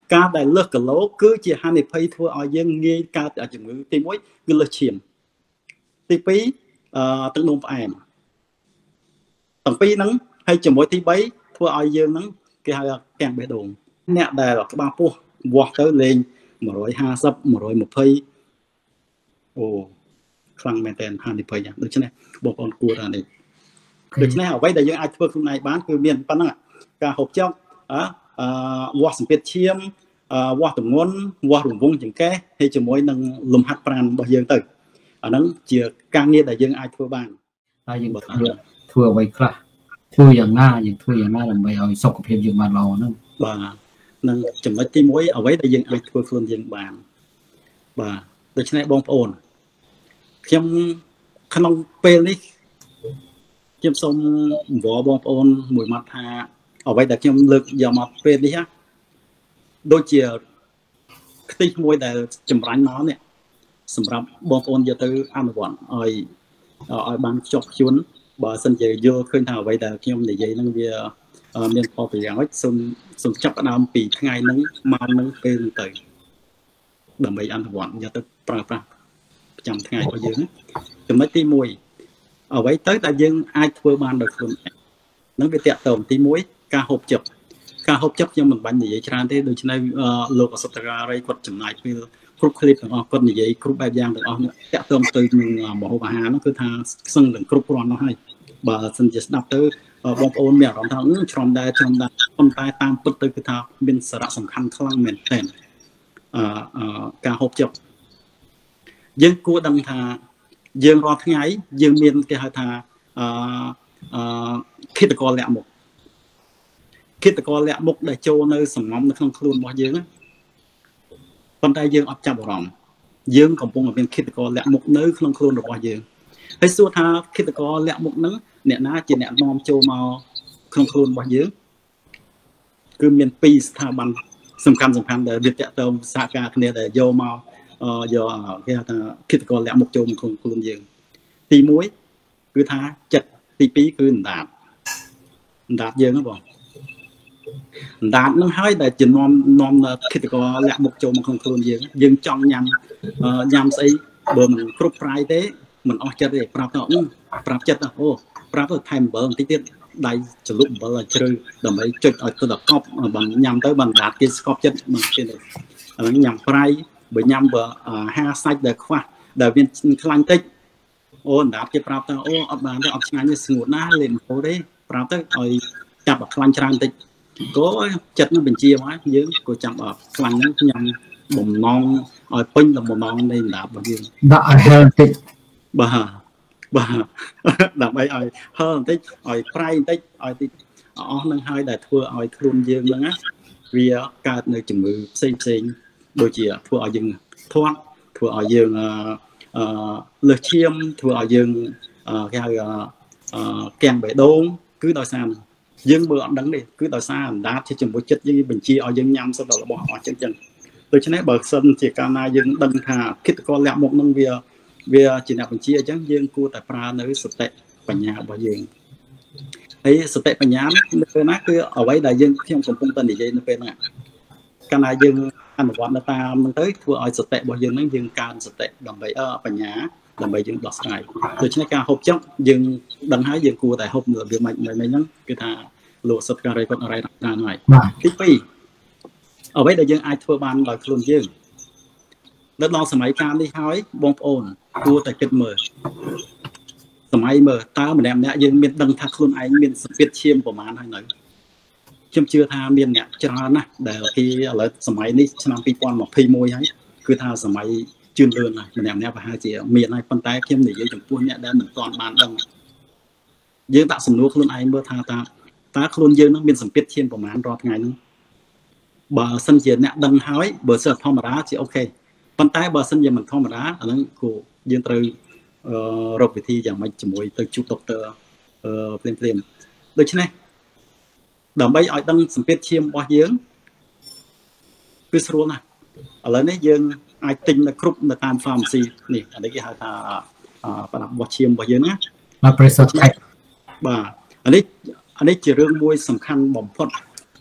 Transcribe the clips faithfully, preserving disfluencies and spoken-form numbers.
ការដែលលើសគីឡូគឺជាហានិភ័យធ្វើឲ្យយើងងាយកើតជំងឺទីមួយគឺលើសឈាមទីពីរអឺទឹកនោមផ្អែមទាំងពីរហ្នឹងហើយជាមួយទីបីធ្វើឲ្យយើងហ្នឹងគេហៅកាំងបេះដូងអ្នកដែលក្បាលពោះវាស់ទៅលេងmột trăm hai mươi một trăm hai mươiអូខ្លាំងមែនតើហានិភ័យដូច្នេះបងប្អូនគួរតែនេះដូច្នេះអ្វីដែលយើងអាចធ្វើខ្លួនឯងបានគឺមានប៉ុណ្ណឹងការហូបចុកអឺវាស់សម្ពាធឈាមវាស់ទម្ងន់វាស់រង្វង់ចង្កេះហើយជាមួយនឹងលំហាត់ប្រាណរបស់យើងទៅអាហ្នឹងជាការងារដែលយើងអាចធ្វើបានហើយយើងធ្វើធ្វើអ្វីខ្លះធ្វើយ៉ាងណាយើងធ្វើយ៉ាងណាដើម្បីឲ្យសុខភាពយើងបានល្អហ្នឹងបាទនឹងចំណុចទីមួយអ្វីដែលយើងអាចធ្វើខ្លួនយើងបានបាទដូច្នេះបងប្អូនខ្ញុំក្នុងពេលនេះខ្ញុំសូមអង្វរបងប្អូនមួយម៉ាត់ថាអ្វីដែលខ្ញុំលើកយកមកពេលនេះដូចជាខ្ទិះមួយដែលចម្រាញ់មកនេះសម្រាប់បងប្អូនយកទៅអនុវត្តឲ្យឲ្យបានខ្ជាប់ខ្ជួនបើសិនជាយល់ឃើញថាអ្វីដែលខ្ញុំនិយាយនឹងវាមានផលប្រយោជន៍សូមសូមចាប់ផ្ដើមពីថ្ងៃហ្នឹងមកនឹងពេលទៅដើម្បីអនុវត្តយកទៅប្រើប្រាស់ប្រចាំថ្ងៃរបស់យើងចំណុចទីមួយអ្វីទៅដែលយើងអាចធ្វើបានដោយខ្លួនឯងនឹងវាតាក់ទងទីមួយការហូបចុកការហូបចុកខ្ញុំមិនបាញ់និយាយច្រើនទេដូច្នេះលោកអសតការីគាត់ចំណាយពេលគ្រប់คลิปទាំងអស់គាត់និយាយគ្រប់បែបយ៉ាងទាំងអស់តាក់ទងទៅនឹងម្ហូបអាហារនោះគឺថាស្សឹងនឹងគ្រប់គ្រាន់នោះហើយបើសិនជាស្ដាប់ទៅបងប្អូនមានអារម្មណ៍ថាច្រំដែរច្រំដែរប៉ុន្តែតាមពិតទៅគឺថាមានសារៈសំខាន់ខ្លាំងមែនទែនអឺការហូបចុកយើងគួរដឹងថាយើងរាល់ថ្ងៃយើងមានគេហៅថាអឺអឺឃាតករលាក់មុខឃាតករលាក់មុខដែលចូលនៅសំងំនៅក្នុងខ្លួនរបស់យើងប៉ុន្តែយើងអត់ចាប់អារម្មណ៍យើងកំពុងតែមានឃាតករលាក់មុខនៅក្នុងខ្លួនរបស់យើងហើយសួរថាឃាតករលាក់មុខហ្នឹងអ្នកណាជាអ្នកនាំចូលមកក្នុងខ្លួនរបស់យើងគឺមានពីរស្ថាប័នសំខាន់សំខាន់ដែលវាតាក់ទងសហការគ្នាដែលយកមកយកគេហៅថាគិតកលលាក់មុខចូលក្នុងខ្លួនយើងទីមួយគឺថាចិត្តទីពីរគឺអណ្ដាតអណ្ដាតយើងហ្នឹងបងអណ្ដាតហ្នឹងហើយដែលជានាំនាំគិតកលលាក់មុខចូលមកក្នុងខ្លួនយើងយើងចង់ញ៉ាំញ៉ាំស្អីបើមិនគ្រប់ប្រាយទេមិនអស់ចិត្តទេប្រាប់ទៅប្រាប់ចិត្តអូប្រាប់ទៅថែមអំបិលបន្តិចទៀតដៃចលុកអំបិលឲ្យជ្រៅដើម្បីចុចឲ្យទៅដល់កប់បើញ៉ាំទៅបានដាតគេស្កប់ចិត្តមិនទេឥឡូវញ៉ាំប្រៃបើញ៉ាំបើហាសាច់ដែលខ្វះដែលវាខ្លាញ់តិចអូអណ្ដាតគេប្រាប់ទៅអូអត់បានទេអត់ឆ្ងាញ់ទេស្ងួតណាស់លេងម៉ូទេប្រាប់ទៅឲ្យចាប់ឲ្យខ្លាញ់ច្រើនតិចក៏ចិត្តនឹងបញ្ជាមកយើងក៏ចាំអត់ខ្លាញ់ហ្នឹងញ៉ាំបំណងឲ្យពេញដល់បំណងនៃអណ្ដាតរបស់យើងដាក់ឲ្យហឹរតិចបាទបាទដើម្បីឲ្យហឹរបន្តិចឲ្យប្រៃបន្តិចឲ្យតិចអស់នឹងហើយដែលធ្វើឲ្យខ្លួនយើងហ្នឹងណាវាកើតនៅជំងឺផ្សេងផ្សេងដូចជាធ្វើឲ្យយើងធាត់ធ្វើឲ្យយើងអឺលើសឈាមធ្វើឲ្យយើងគេហៅកាំងបេះដូងគឺដោយសារយើងមើលអត់ដឹងទេគឺដោយសារអណ្ដាតជាជាមួយចិត្តយើងបញ្ជាឲ្យយើងញ៉ាំសត្វរបស់អស់ចិត្តចឹងដូច្នេះបើសិនជាកាលណាយើងដឹងថាគិតកលលាក់មុខនឹងវាវាជាអ្នកបញ្ជាអញ្ចឹងយើងគួរតែប្រើនៅសតិបញ្ញារបស់យើងហើយសតិបញ្ញានៅពេលណាគឺអ្វីដែលយើងខ្ញុំកំពុងតែនិយាយនៅពេលហ្នឹងកាលណាយើងអនុវត្តនៅតាមហ្នឹងទៅធ្វើឲ្យសតិរបស់យើងហ្នឹងយើងកើនសតិដើម្បីអបញ្ញាដើម្បីយើងដោះស្រាយដូច្នេះការហូបចុកយើងដឹងហើយយើងគួរតែហូបរបៀបម៉េចម៉េចហ្នឹងគឺថាលោកសត្វការីគាត់អរ៉ៃតាមហើយទីពីរអ្វីដែលយើងអាចធ្វើបានដោយខ្លួនយើងនៅដល់សម័យកាលនេះហើយបងប្អូនគួរតែគិតមើលសម័យមើលតើម្នាក់ម្នាក់យើងមានដឹងថាខ្លួនឯងមានសម្ពាធឈាមប្រមាណហើយនៅខ្ញុំជឿថាមានអ្នកច្រើនណាស់ដែលគេឥឡូវសម័យនេះឆ្នាំពីរពាន់ម្ភៃមួយហើយគឺថាសម័យជឿនលឿនហើយម្នាក់ម្នាក់ប្រហែលជាមានហើយប៉ុន្តែខ្ញុំនិយាយចំពោះអ្នកដែលមិនទាន់បានដឹងយើងដាក់សំណួរខ្លួនឯងមើលថាតើតើខ្លួនយើងនឹងមានសម្ពាធឈាមប្រមាណរាល់ថ្ងៃហ្នឹងបើសិនជាអ្នកដឹងហើយបើសិនធម្មតាជាអូខេប៉ុន្តែបើសិនជាមិនធម្មតាអាហ្នឹងគូយើងត្រូវរកវិធីយ៉ាងម៉េចជាមួយទៅជួបដុកទ័រភ្លាមភ្លាមដូច្នេះដើម្បីឲ្យដឹងសម្ពាធឈាមរបស់យើងគឺស្រួលណាស់ឥឡូវនេះយើងអាចទិញនៅគ្រប់នៅតាម pharmacy នេះអានេះគេហៅថាប្រដាប់បោះឈាមរបស់យើងណាបាទ pressure check បាទអានេះអានេះជារឿងមួយសំខាន់បំផុត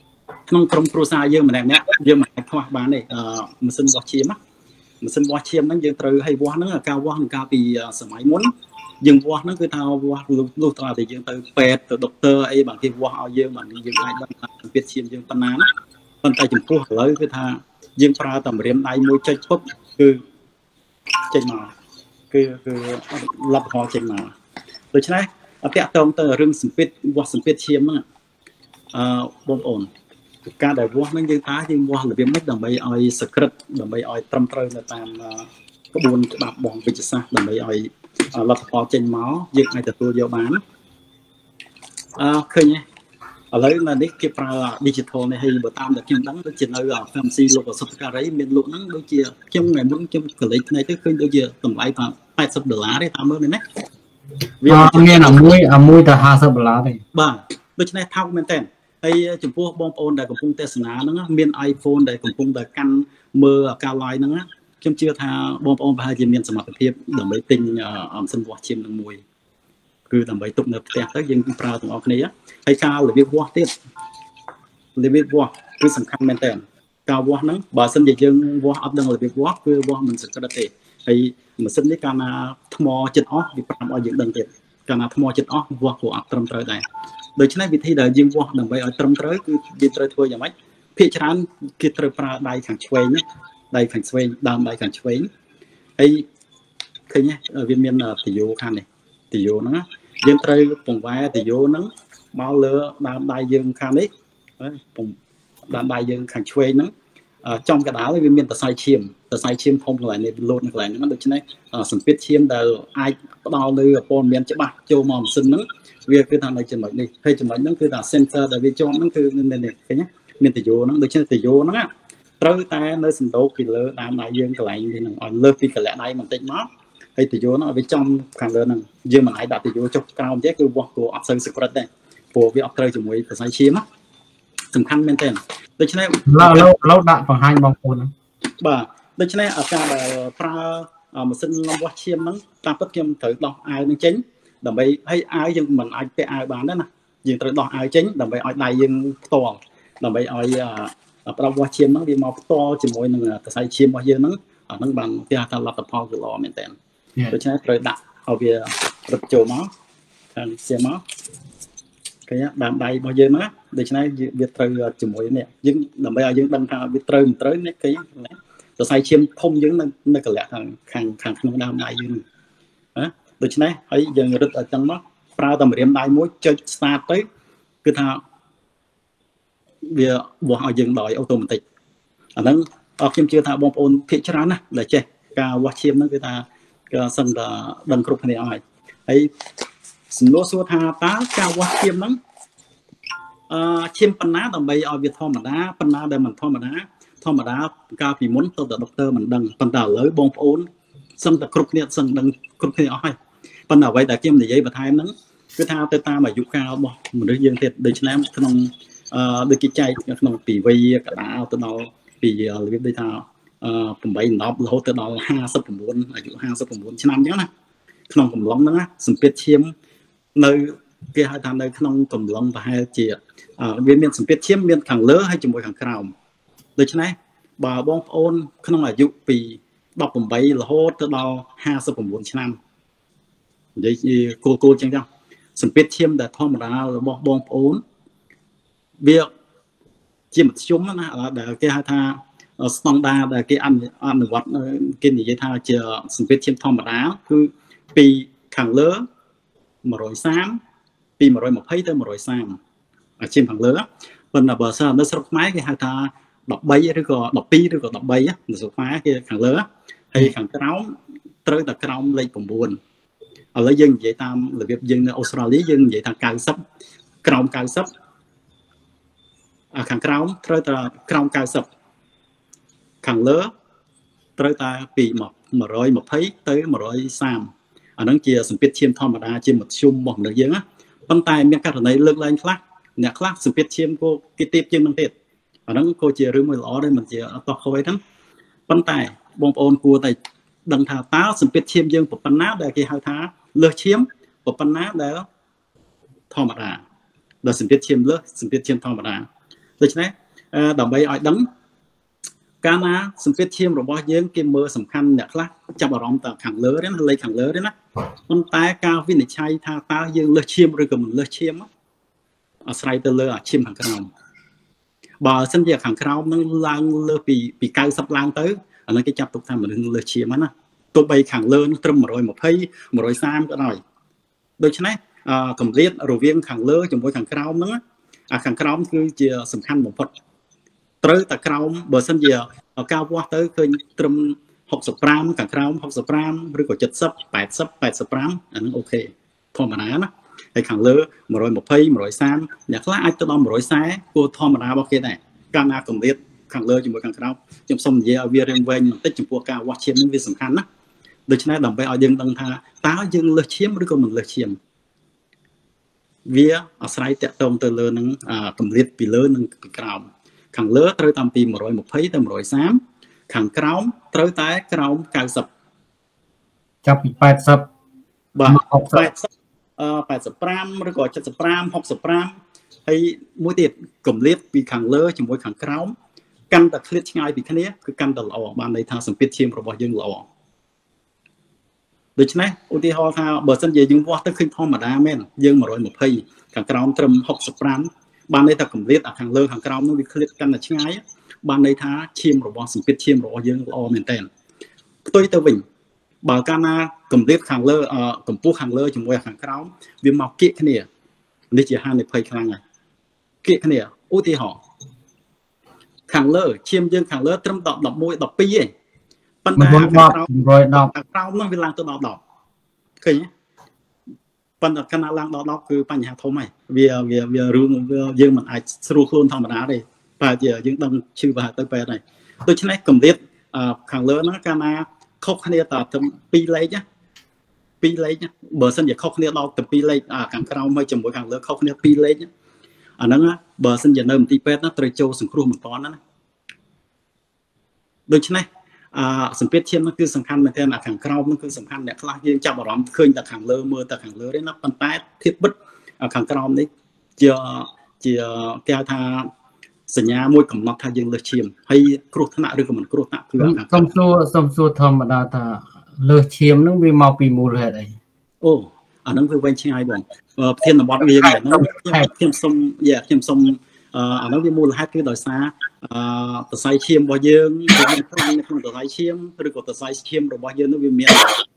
ក្នុងក្រុមគ្រួសារយើងម្នាក់ម្នាក់យើងមិនអាចខ្វះបានទេម៉ាស៊ីនវាស់ឈាមម៉ាស៊ីនវាស់ឈាមហ្នឹងយើងត្រូវឲ្យវាស់ហ្នឹងការវាស់នឹងកាលពីសម័យមុនយើងវាស់ហ្នឹងគឺថាវាស់លុះត្រាតែយើងទៅពេទ្យទៅដុកទ័រអីបាទគេវាស់ឲ្យយើងបាទយើងអាចដឹងថាសម្ពាធឈាមយើងប៉ុណ្ណាណាប៉ុន្តែចំពោះឥឡូវគឺថាយើងប្រើតែម្រាមដៃមួយចុចពុបគឺចេញមកគឺគឺលទ្ធផលចេញមកដូច្នេះអតាក់តងទៅរឿងសម្ពាធវាស់សម្ពាធឈាមហ្នឹងអឺបងប្អូនការដែលវាស់ហ្នឹងយើងថាយើងវាស់របៀបម៉េចដើម្បីឲ្យសក្រិតដើម្បីឲ្យត្រឹមត្រូវនៅតាមក្បួនច្បាប់របស់វិទ្យាសាស្ត្រដើម្បីឲ្យលទ្ធផលចេញមកយើងអាចទទួលយកបានអឺឃើញឥឡូវនៅនេះគេប្រើ digital នេះហើយបើតាមតែខ្ញុំដឹងដូចជានៅ Pharmacy លោកសុទ្ធការីមានលក់ហ្នឹងដូចជាខ្ញុំថ្ងៃមុនខ្ញុំកលេចថ្ងៃទៅឃើញដូចជាតម្លៃថាแปดสิบដុល្លារទេតាមមើលនេះណាវាមានអាមួយអាមួយតែห้าสิบដុល្លារទេបាទដូច្នេះថោកមែនតើហើយចំពោះបងប្អូនដែលកំពុងទស្សនាហ្នឹងមាន iPhone ដែលកំពុងតែកាន់មើលការ live ហ្នឹងខ្ញុំជឿថាបងប្អូនប្រហែលជាមានសមត្ថភាពដើម្បីទិញអមសិនវាស់ឈាមនឹងមួយគឺដើម្បីទុកនៅផ្ទះទៅយើងប្រើទាំងអស់គ្នាហើយការរបៀបវាស់ទៀតរបៀបវាស់គឺសំខាន់មែនតើការវាស់ហ្នឹងបើសិនជាយើងវាស់អត់ដឹងរបៀបវាស់គឺវាស់មិនសក្តិទេហើយម៉ាស៊ីននេះកាលណាថ្មចិត្តអស់វាប្រាប់ឲ្យយើងដឹងទៀតកាលណាថ្មចិត្តអស់វាស់ក៏អត់ត្រឹមត្រូវដែរដូច្នេះវិធីដែលយើងវាស់ដើម្បីឲ្យត្រឹមត្រូវគឺយើងត្រូវធ្វើយ៉ាងម៉េចភាគច្រើនគេត្រូវប្រើដៃខាងឆ្វេងដៃខាងឆ្វេងដើមដៃខាងឆ្វេងហើយឃើញវាមានទយោខាងនេះទយោហ្នឹងយើងត្រូវពង្វែទយោហ្នឹងមកលើដើមដៃយើងខាងនេះដើមដៃយើងខាងឆ្វេងហ្នឹងចំកណ្ដាលវាមានសរសៃឈាមសរសៃឈាមធំកន្លែងនេះលោតនៅកន្លែងហ្នឹងដូច្នេះសម្ពាធឈាមដែលអាចផ្ដល់លើព័ត៌មានច្បាស់ចូលមកម៉ាស៊ីនហ្នឹងវាគឺថានៅចំណុចនេះហើយចំណុចហ្នឹងគឺថា sensor ដែលវាជាប់ហ្នឹងគឺនេះឃើញមានទយោហ្នឹងដូច្នេះទយោហ្នឹងត្រូវតែនៅសណ្ដោកពីលើដើមដៃយើងកន្លែងនេះហ្នឹងឲ្យលើសពីកន្លែងដៃបន្តិចមកហើយទយោហ្នឹងឲ្យវាចំខាងលើហ្នឹងយើងមិនអាចដាក់ទយោចុះក្រោមទេគឺវាស់គួរអត់សូវសក្រិតទេព្រោះវាអត់ត្រូវជាមួយសរសៃឈាមសំខាន់មែនទែនដូច្នេះឡូវឡូវដាក់បង្ហាញបងប្អូនបាទដូច្នេះឱកាសដែលប្រើម៉ាស៊ីនវាស់ឈាមហ្នឹងតាមពិតខ្ញុំត្រូវដោះអាវនឹងចេញដើម្បីឲ្យអាវយើងមិនអាចពាក់អាវបានទេណាយើងត្រូវដោះអាវចេញដើម្បីឲ្យដៃយើងផ្ទាល់ដើម្បីឲ្យប្រដាប់វាស់ឈាមហ្នឹងវាមកផ្ទាល់ជាមួយនឹងសរសៃឈាមរបស់យើងហ្នឹងអាហ្នឹងបានគេហៅថាលទ្ធផលគឺល្អមែនតើដូច្នេះត្រូវដាក់ឲ្យវារឹតចូលមកខាងឈាមមកឃើញដើមដៃរបស់យើងហ្នឹងដូច្នេះវាត្រូវជាមួយនេះយើងដើម្បីឲ្យយើងដឹងថាវាត្រូវមិនត្រូវនេះឃើញសរសៃឈាមធំយើងនៅនៅកលៈខាងខាងខាងក្នុងដើមដៃយើងណាដូច្នេះហើយយើងរឹតឲ្យចឹងមកប្រើតែម្រាមដៃមួយចុច start ទៅគឺថាវាវាស់ឲ្យយើងដោយអូតូម៉ាទិកអាហ្នឹងខ្ញុំជឿថាបងប្អូនភាគច្រើនណាដែលចេះការវាស់ឈាមហ្នឹងគឺថាក៏សឹងតែដឹងគ្រប់គ្នាអស់ហើយហើយសំណួរសួរថាតើការវាស់ឈាមហ្នឹងអឺឈាមប៉ុណ្ណាដើម្បីឲ្យវាធម្មតាប៉ុណ្ណាដែលមិនធម្មតាធម្មតាកាលពីមុនទៅតែដុកទ័រមិនដឹងប៉ុន្តែឥឡូវបងប្អូនសឹងតែគ្រប់គ្នាសឹងដឹងគ្រប់គ្នាអស់ហើយប៉ុន្តែអ្វីដែលខ្ញុំនិយាយបន្ថែមហ្នឹងគឺថាទៅតាមអាយុកាលរបស់មនុស្សយើងទៀតដូច្នេះក្នុងអឺដូចគេចែកក្នុងពីវ័យកណ្ដាលទៅដល់ពីរបៀបដូចថាអឺeight 10រហូតទៅដល់ห้าสิบเก้าអាយុห้าสิบเก้าឆ្នាំអញ្ចឹងណាក្នុងកំឡុងហ្នឹងណាសម្ពាធឈាមនៅគេហៅថានៅក្នុងកំឡុងប្រហែលជាវាមានសម្ពាធឈាមមានខាងលើហើយជាមួយខាងក្រោមដូច្នេះបើបងប្អូនក្នុងអាយុពីeighteenរហូតទៅដល់ห้าสิบเก้าឆ្នាំនិយាយគោលគោលអញ្ចឹងចឹងសម្ពាធឈាមដែលធម្មតារបស់បងប្អូនវាជាមធ្យមណាដែលគេហៅថាស្តង់ដារដែលគេអនុវត្តគេនិយាយថាជាសម្ពាធឈាមធម្មតាគឺពីខាងលើone thirtyពីone twentyទៅone thirtyអាឈាមខាងលើប៉ុន្តែបើសិននៅស្រុកខ្មែរគេហៅថាthirteenឬក៏twelveឬក៏thirteenនៅស្រុកខ្មែរគេខាងលើហើយខាងក្រោមត្រូវតែក្រោមលេខnineឥឡូវយើងនិយាយតាមរបៀបយើងនៅអូស្ត្រាលីយើងនិយាយថាninetyក្រោមninetyអាខាងក្រោមត្រូវតែក្រោមninetyខាងលើត្រូវតែពីone twentyទៅone thirtyអាហ្នឹងជាសម្ពាធឈាមធម្មតាជាមធ្យមរបស់មនុស្សយើងណាប៉ុន្តែមានករណីលើកឡើងខ្លះអ្នកខ្លះសម្ពាធឈាមក៏គេទាបជាងនឹងទៀតអាហ្នឹងក៏ជារឿងមួយល្អដែរមិនជាអត់តោះខូចហ្នឹងប៉ុន្តែបងប្អូនគួរតែដឹងថាតើសម្ពាធឈាមយើងប៉ុណ្ណាដែលគេហៅថាលើសឈាមប៉ុណ្ណាដែលធម្មតាដល់សម្ពាធឈាមលើសសម្ពាធឈាមធម្មតាដូច្នេះ đầm bay ở đấng cá ná sừng phết chiêm rồi bao nhiêu cái mơ sầm khăn nhạc lá chạm vào rong tờ khẳng lứa đấy lấy khẳng lứa đấy nè con tay cao viên để chay tha ta dương lơ chiêm rồi cầm lơ chiêm á ở sai tơ lơ chiêm khẳng khăn bà sân việc khẳng khăn nó lang lơ bị bị cao sập lang tới ở nơi cái chập tục tham mình lơ chiêm á nè tôi bay khẳng lơ nó trâm rồi một hay một rồi sam cái rồi đôi chân này cầm liệt rồi viên khẳng lơ chồng với khẳng khăn nó à khẳng khăn cứ chỉ sầm khăn một phật tới ta cao bờ sân giờ cao quá tới khơi trâm học sập ram cả cao học sập ram rồi có chật sấp bẹt sấp bẹt sập ram anh ok thôi mà ná nó hay khẳng lơ một rồi một phay một rồi sam nhạc lá ai tôi đo một rồi xé cô thôi mà ná bao kia này cam na cầm liệt khẳng lơ chỉ một khẳng cao trong sông về ở việt nam ven tích chụp qua cao quá chiếm những việc sầm khăn á được cho nên đồng bào ở dân đăng tha táo dân lơ chiếm rồi còn mình lơ chiếm vía ở sai tẹt tông từ lơ nâng cầm liệt bị lơ nâng cao khẳng lứa tới tầm tìm một rồi một phấy tới một rồi xám khẳng cáo tới tái cáo cao sập chập bẹt sập và bẹt sập bẹt sập pram rồi gọi chập pram học sập pram hay mỗi tiệt cầm liệt vì khẳng lứa chỉ mỗi khẳng cáo căn đặc liệt ngay vì cái này cứ căn đặc lọ ban đây thang sầm biết chiêm rồi bao nhiêu lọ được chứ này ưu tiên họ thao bờ sân về dương võ tới khi thom mà đa men dương một rồi một phây khẳng cáo trầm học sập pram ban đây ta cầm liệt à hàng lơ hàng cao nó bị liệt căn là chính ái ban đây thá chiêm rồi bọn sự biết chiêm rồi dương lo miền tây tôi tới bình bà cana cầm liệt hàng lơ cầm pú hàng lơ chỉ mua hàng cao vì mọc kia cái này đây chỉ hai này phơi khang này kia cái này ưu tiên họ hàng lơ chiêm dương hàng lơ trâm đọc đọc môi đọc pi ấy ban đây hàng cao rồi đọc hàng cao nó vì làm tôi đọc đọc kì phần ở Canada lang đó đóคือปัญหาทำไมเวียเวียเวียรู้ยังมันอาจสรุปคนธรรมดาเลยแต่เดี๋ยวยังต้องชื่อว่าตัวแปรไหนตัวเช่นนี้กลุ่มเด็ดขังเลือนะการมาเข้าคะแนนต่อถึงปีเลยจ้ะปีเลยจ้ะเบอร์สันอย่าเข้าคะแนนเราถึงปีเลยขังเราไม่จำเป็นขังเลือเข้าคะแนนปีเลยจ้ะอันนั้นนะเบอร์สันอย่าเนิ่มตีเป็ดนะตรีโจสังครูเหมือนตอนนั้นนะโดยเช่นนี้สัมเพชเทียมนั่นคือสำคัญเหมือนกันขังเรานั่นคือสำคัญเนี่ยคลายังจับอารมณ์เคยแต่ขังเลอเมื่อแต่ขังเลอได้นับปันท้ายเทียบบึ้ดขังเรานี่เจอเจอแก้วทาสัญญามวยของนักทายังเลือเชียมให้ครูธนาหรือกับมันครูธนาคือสมสู้สมสู้ธรรมดาตาเลือเชียมนั่งวิมาปีมูลเหตุอะไรโอ้อันนั้นคือเว้นเชียงไอ้บ่งเทียนบอลเรียงเนี่ยนั่นเทียมสมแย่เทียมสมอันนั้นวิมูลเหตุคือโดยสาตัวไซเชียมบ่เยิงตัวไซเชียมหรือตัวไซเชียมบ่เยิงนั่นวิมี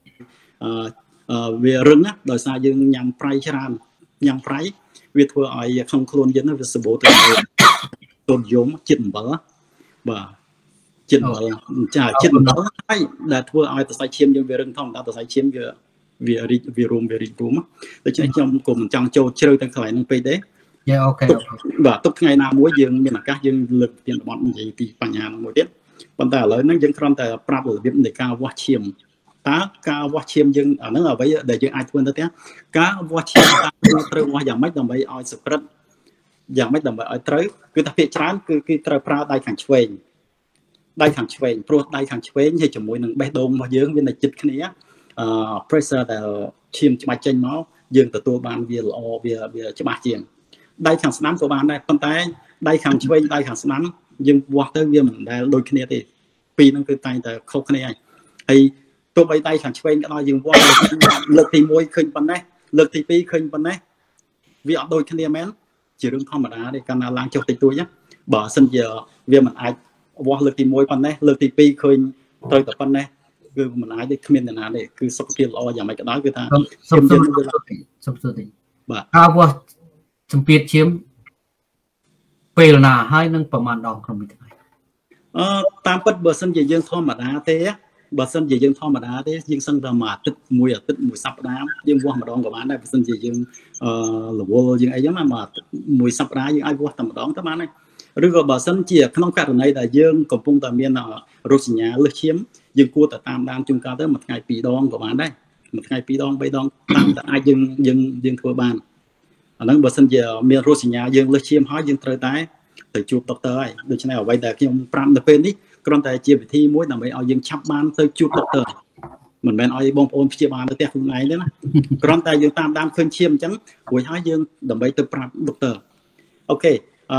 เวรึงนะโดยสายังยำไพรชรานยำไพรวิธีไอ้คำโคลนยันนั่นเป็นสบู่ตัวตัวโยมจิตบ่บ่จิตบ่จ่าจิตบ่ใช่แต่ทั่วไอ้ตัวไซเชียมยังเวรึงท่องแต่ตัวไซเชียมเวเวริเวรุมเวริรุมแต่ฉะนั้นจำกลุ่มจังโจเชื่อตั้งแต่นั่งไปเด้โอเคแบบตุกไงน้ำมวยยังมีหนักยังเลือกเปลี่ยนบอลมันจะตีปัญญามวยเด็ดปัญหาเลยนั่งยังครำแต่ปรับหรือเปลี่ยนในการวัดเชียมตาการวัดเชียมยังอันนั้นเอาไว้เดี๋ยวยังไอ้ทวนตัวเนี้ยการวัดเชียมตรึงว่าอย่างไม่ต้องไปเอาสปริตอย่างไม่ต้องไปเอาตรึงคือถ้าเพียรช้านคือคือตรึงปลาได้ขังช่วยได้ขังช่วยโปรได้ขังช่วยให้จมูกหนึ่งใบดงมาเยอะเป็นในจิตแค่นี้อ่าเพรสเซอร์แต่เชียมจะมาเจนเมาส์ยังแต่ตัวบานเบียร์อเบียร์เบียร์จะมาเจียงได้ขังสนามตัวบานได้ตั้งแต่ได้ขังช่วยได้ขังสนามยังวัดเตอร์เวียมันได้โดยคะแนนที่ปีนั้นคือตายแต่เขาคะแนนไอ้ตัวใบได้ขังช่วยก็ได้ยังวัดเลือกทีมวยขึ้นปันได้เลือกทีปีขึ้นปันได้วิอโดยคะแนนแม้นchỉเรื่องธรรมดาในการล้างโจติตัวเนี้ยบ่อสัญญาเวียมันอาจวัดเลือกทีมวยปันได้เลือกทีปีขึ้นโดยแต่ปันได้คือมันอาจจะขึ้นในนั้นเลยคือสกิลออย่างไม่ก็ได้คือทางสมสุติสมสุติบ่อาวัดสมเปียเชียมเปลนาให้นั่งประมาณดองคำมิตรเอ่อตามปัจจุบันสัญญายังธรรมดาเต้บัดสัญญายังธรรมดาเต้ยังสังธรรมะติดมวยติดมวยสัปดาห์ยังวัวมาดองกับมันได้สัญญายังเอ่อหรือว่ายังไอ้ยังมามามวยสัปดาห์ยังไอ้วัวทำดองทั้งมันเลยหรือก็บัดสัญญาขนมกระไรแต่ยังกับปุ่งแต่เมียนรถสัญญาเลือกเชียมยังกลัวแต่ตามดามจุงการเต้มาไงปีดองกับมันได้มาไงปีดองไปดองตามแต่ไอ้ยังยังยังทัวบานอันนั้นบัดสัญญาเมียนรถสัญญายังเลือกเชียมหอยยังเตยตายแต่จูบตกเตยโดยเฉพาะไว้แต่ที่ยังปรำแต่เป็นนี่กรอนแต่เจียบที่มวยแต่ไม่เอายังชับบานเตยจูบตกเตยเหมือนเป็นเอาบอมโอนเจียบานแต่คุณไหนเลยนะกรอนแต่ยังตามดามเคยเชียมจังหวยหอยยังแต่ไม่เตยปรำตกเตยโอเค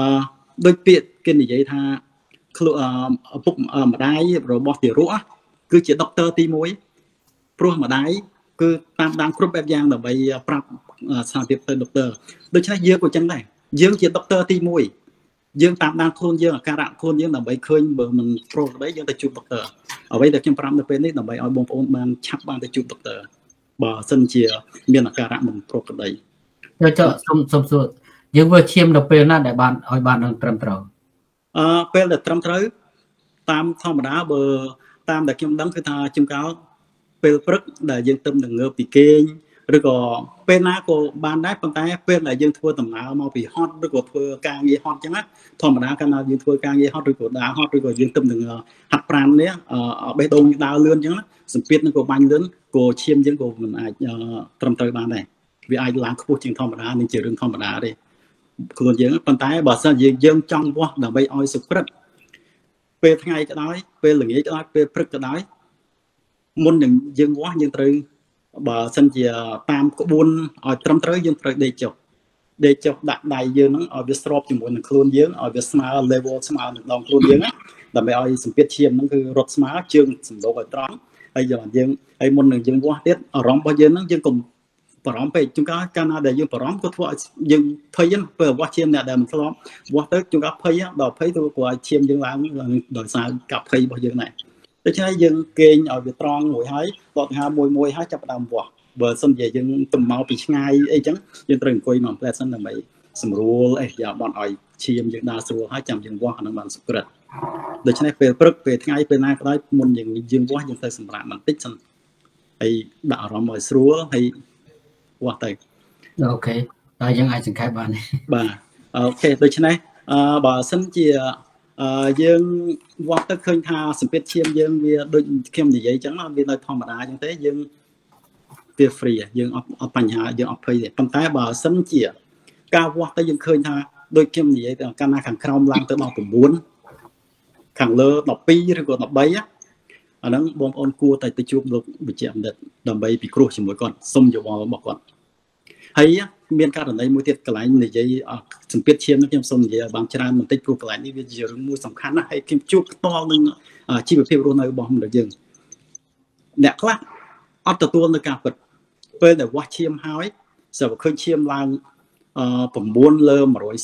ដូចពាក្យគេនិយាយថាខ្លួនឪពុកម្ដាយរបស់ទារកគឺជាដុកទ័រទីមួយព្រោះម្ដាយគឺតាមដានគ្រប់បែបយ៉ាងដើម្បីប្រាប់ស្ថានភាពទៅដុកទ័រដូច្នេះយើងក៏ចឹងដែរយើងជាដុកទ័រទីមួយយើងតាមដានខ្លួនយើងអាការៈខ្លួនយើងដើម្បីឃើញបើមិនប្រកបយើងទៅជួបដុកទ័រអ្វីដែលខ្ញុំប្រាប់នៅពេលនេះដើម្បីឲ្យបងប្អូនបានឆាប់បានទៅជួបដុកទ័របើសិនជាមានអាការៈមិនប្រកបចុះសុំសុំសួរយើងធ្វើឈាមនៅពេលណាដែលបានឲ្យបានត្រឹមត្រូវអឺពេលដែលត្រឹមត្រូវតាមធម្មតាបើតាមដែលខ្ញុំដឹងគឺថាជំកោពេលព្រឹកដែលយើងទៅនឹងងើបពីគេងឬក៏ពេលណាក៏បានដែរប៉ុន្តែពេលដែលយើងធ្វើដំណើរមកពីហត់ឬក៏ធ្វើការងារហត់អញ្ចឹងណាធម្មតាកាលណាយើងធ្វើការងារហត់ឬក៏ដើរហត់ឬក៏យើងទៅនឹងហាត់ប្រាណនេះបេះដូងដើរលឿនអញ្ចឹងណាសម្ពាធនឹងក៏បាញ់លឿនក៏ឈាមយើងក៏មិនអាចត្រឹមត្រូវបានដែរវាអាចឡើងខ្ពស់ជាងធម្មតានឹងជារឿងធម្មតាទេខ្លួនយើងប៉ុន្តែបើសិនយើងយើងចង់វាស់ដើម្បីឲ្យសុក្រិតពេលថ្ងៃក៏ដោយពេលល្ងាចក៏ដោយពេលព្រឹកក៏ដោយមុននឹងយើងវាស់យើងត្រូវបើសិនជាតាមក្បួនឲ្យត្រឹមត្រូវយើងត្រូវដេកចុះដេកចុះដាក់ដៃយើងហ្នឹងឲ្យវាស្របជាមួយនឹងខ្លួនយើងឲ្យវាស្មើ level ស្មើនឹងដងខ្លួនយើងណាដើម្បីឲ្យសម្ពាធឈាមហ្នឹងគឺរត់ស្មើជើងសម្ដប់ឲ្យត្រង់ហើយយើងហើយមុននឹងយើងវាស់ទៀតអារម្មណ៍របស់យើងហ្នឹងយើងកុំបារម្ភពេកជួនកាលកាលណាដែលយើងបារម្ភក៏ធ្វើឲ្យយើងភ័យហ្នឹងពេលវាស់ឈាមអ្នកដែលមិនធ្លាប់វាស់ទៅជួនកាលភ័យដល់ភ័យទៅព្រោះឲ្យឈាមយើងឡើងដោយសារកាប់ភ័យរបស់យើងដែរដូច្នេះយើងគេងឲ្យវាត្រង់មួយហើយដកដង្ហើមមួយមួយហើយចាប់ផ្ដើមវាស់បើសិនជាយើងទៅមកពីឆ្ងាយអីចឹងយើងត្រូវអង្គុយមកផ្លែសិនដើម្បីសម្រួលអេយ៉ាបត់ឲ្យឈាមយើងដើរស្រួលហើយចាំយើងវាស់អានឹងបានសុក្រិតដូច្នេះពេលព្រឹកពេលថ្ងៃពេលណាក៏ដោយមុនយើងយើងវាស់យើងទៅសម្រាប់បន្តិចសិនហើយដាក់អារម្មណ៍ឲ្យស្រួលហើយវាស់ទៅអូខេតែយើងអាចសង្ខេបបានបាទអូខេដូច្នេះអឺបើសិនជាអឺយើងវាស់ទៅឃើញថាសម្ពាធឈាមយើងវាដូចខ្ញុំនិយាយអញ្ចឹងវានៅធម្មតាអញ្ចឹងទេយើងវា free យើងអត់អត់បញ្ហាយើងអត់ភ័យទេប៉ុន្តែបើសិនជាការវាស់ទៅយើងឃើញថាដូចខ្ញុំនិយាយទៅកាលណាខាងក្រោមឡើងទៅដល់៩ខាងលើដប់ពីរឬក៏ដប់បីអាហ្នឹងបងប្អូនគួរតែទៅជួបលោកវិជ្ជបណ្ឌិតដើម្បីពិគ្រោះជាមួយគាត់សុំយោបល់របស់គាត់ហើយមានករណីមួយទៀតកន្លែងនិយាយសម្ពាធឈាមខ្ញុំសូមនិយាយឲ្យបានច្រើនបន្តិចព្រោះកន្លែងនេះវាជារឿងមួយសំខាន់ណាស់ហើយខ្ញុំជួបផ្ទាល់នឹងជីវភាពរស់នៅរបស់មនុស្សយើងអ្នកខ្លះអត់ទទួលនៅការពិតពេលដែលវាស់ឈាមហើយស្រាប់ឃើញឈាមឡើងអឺ9លើ140 9លើ135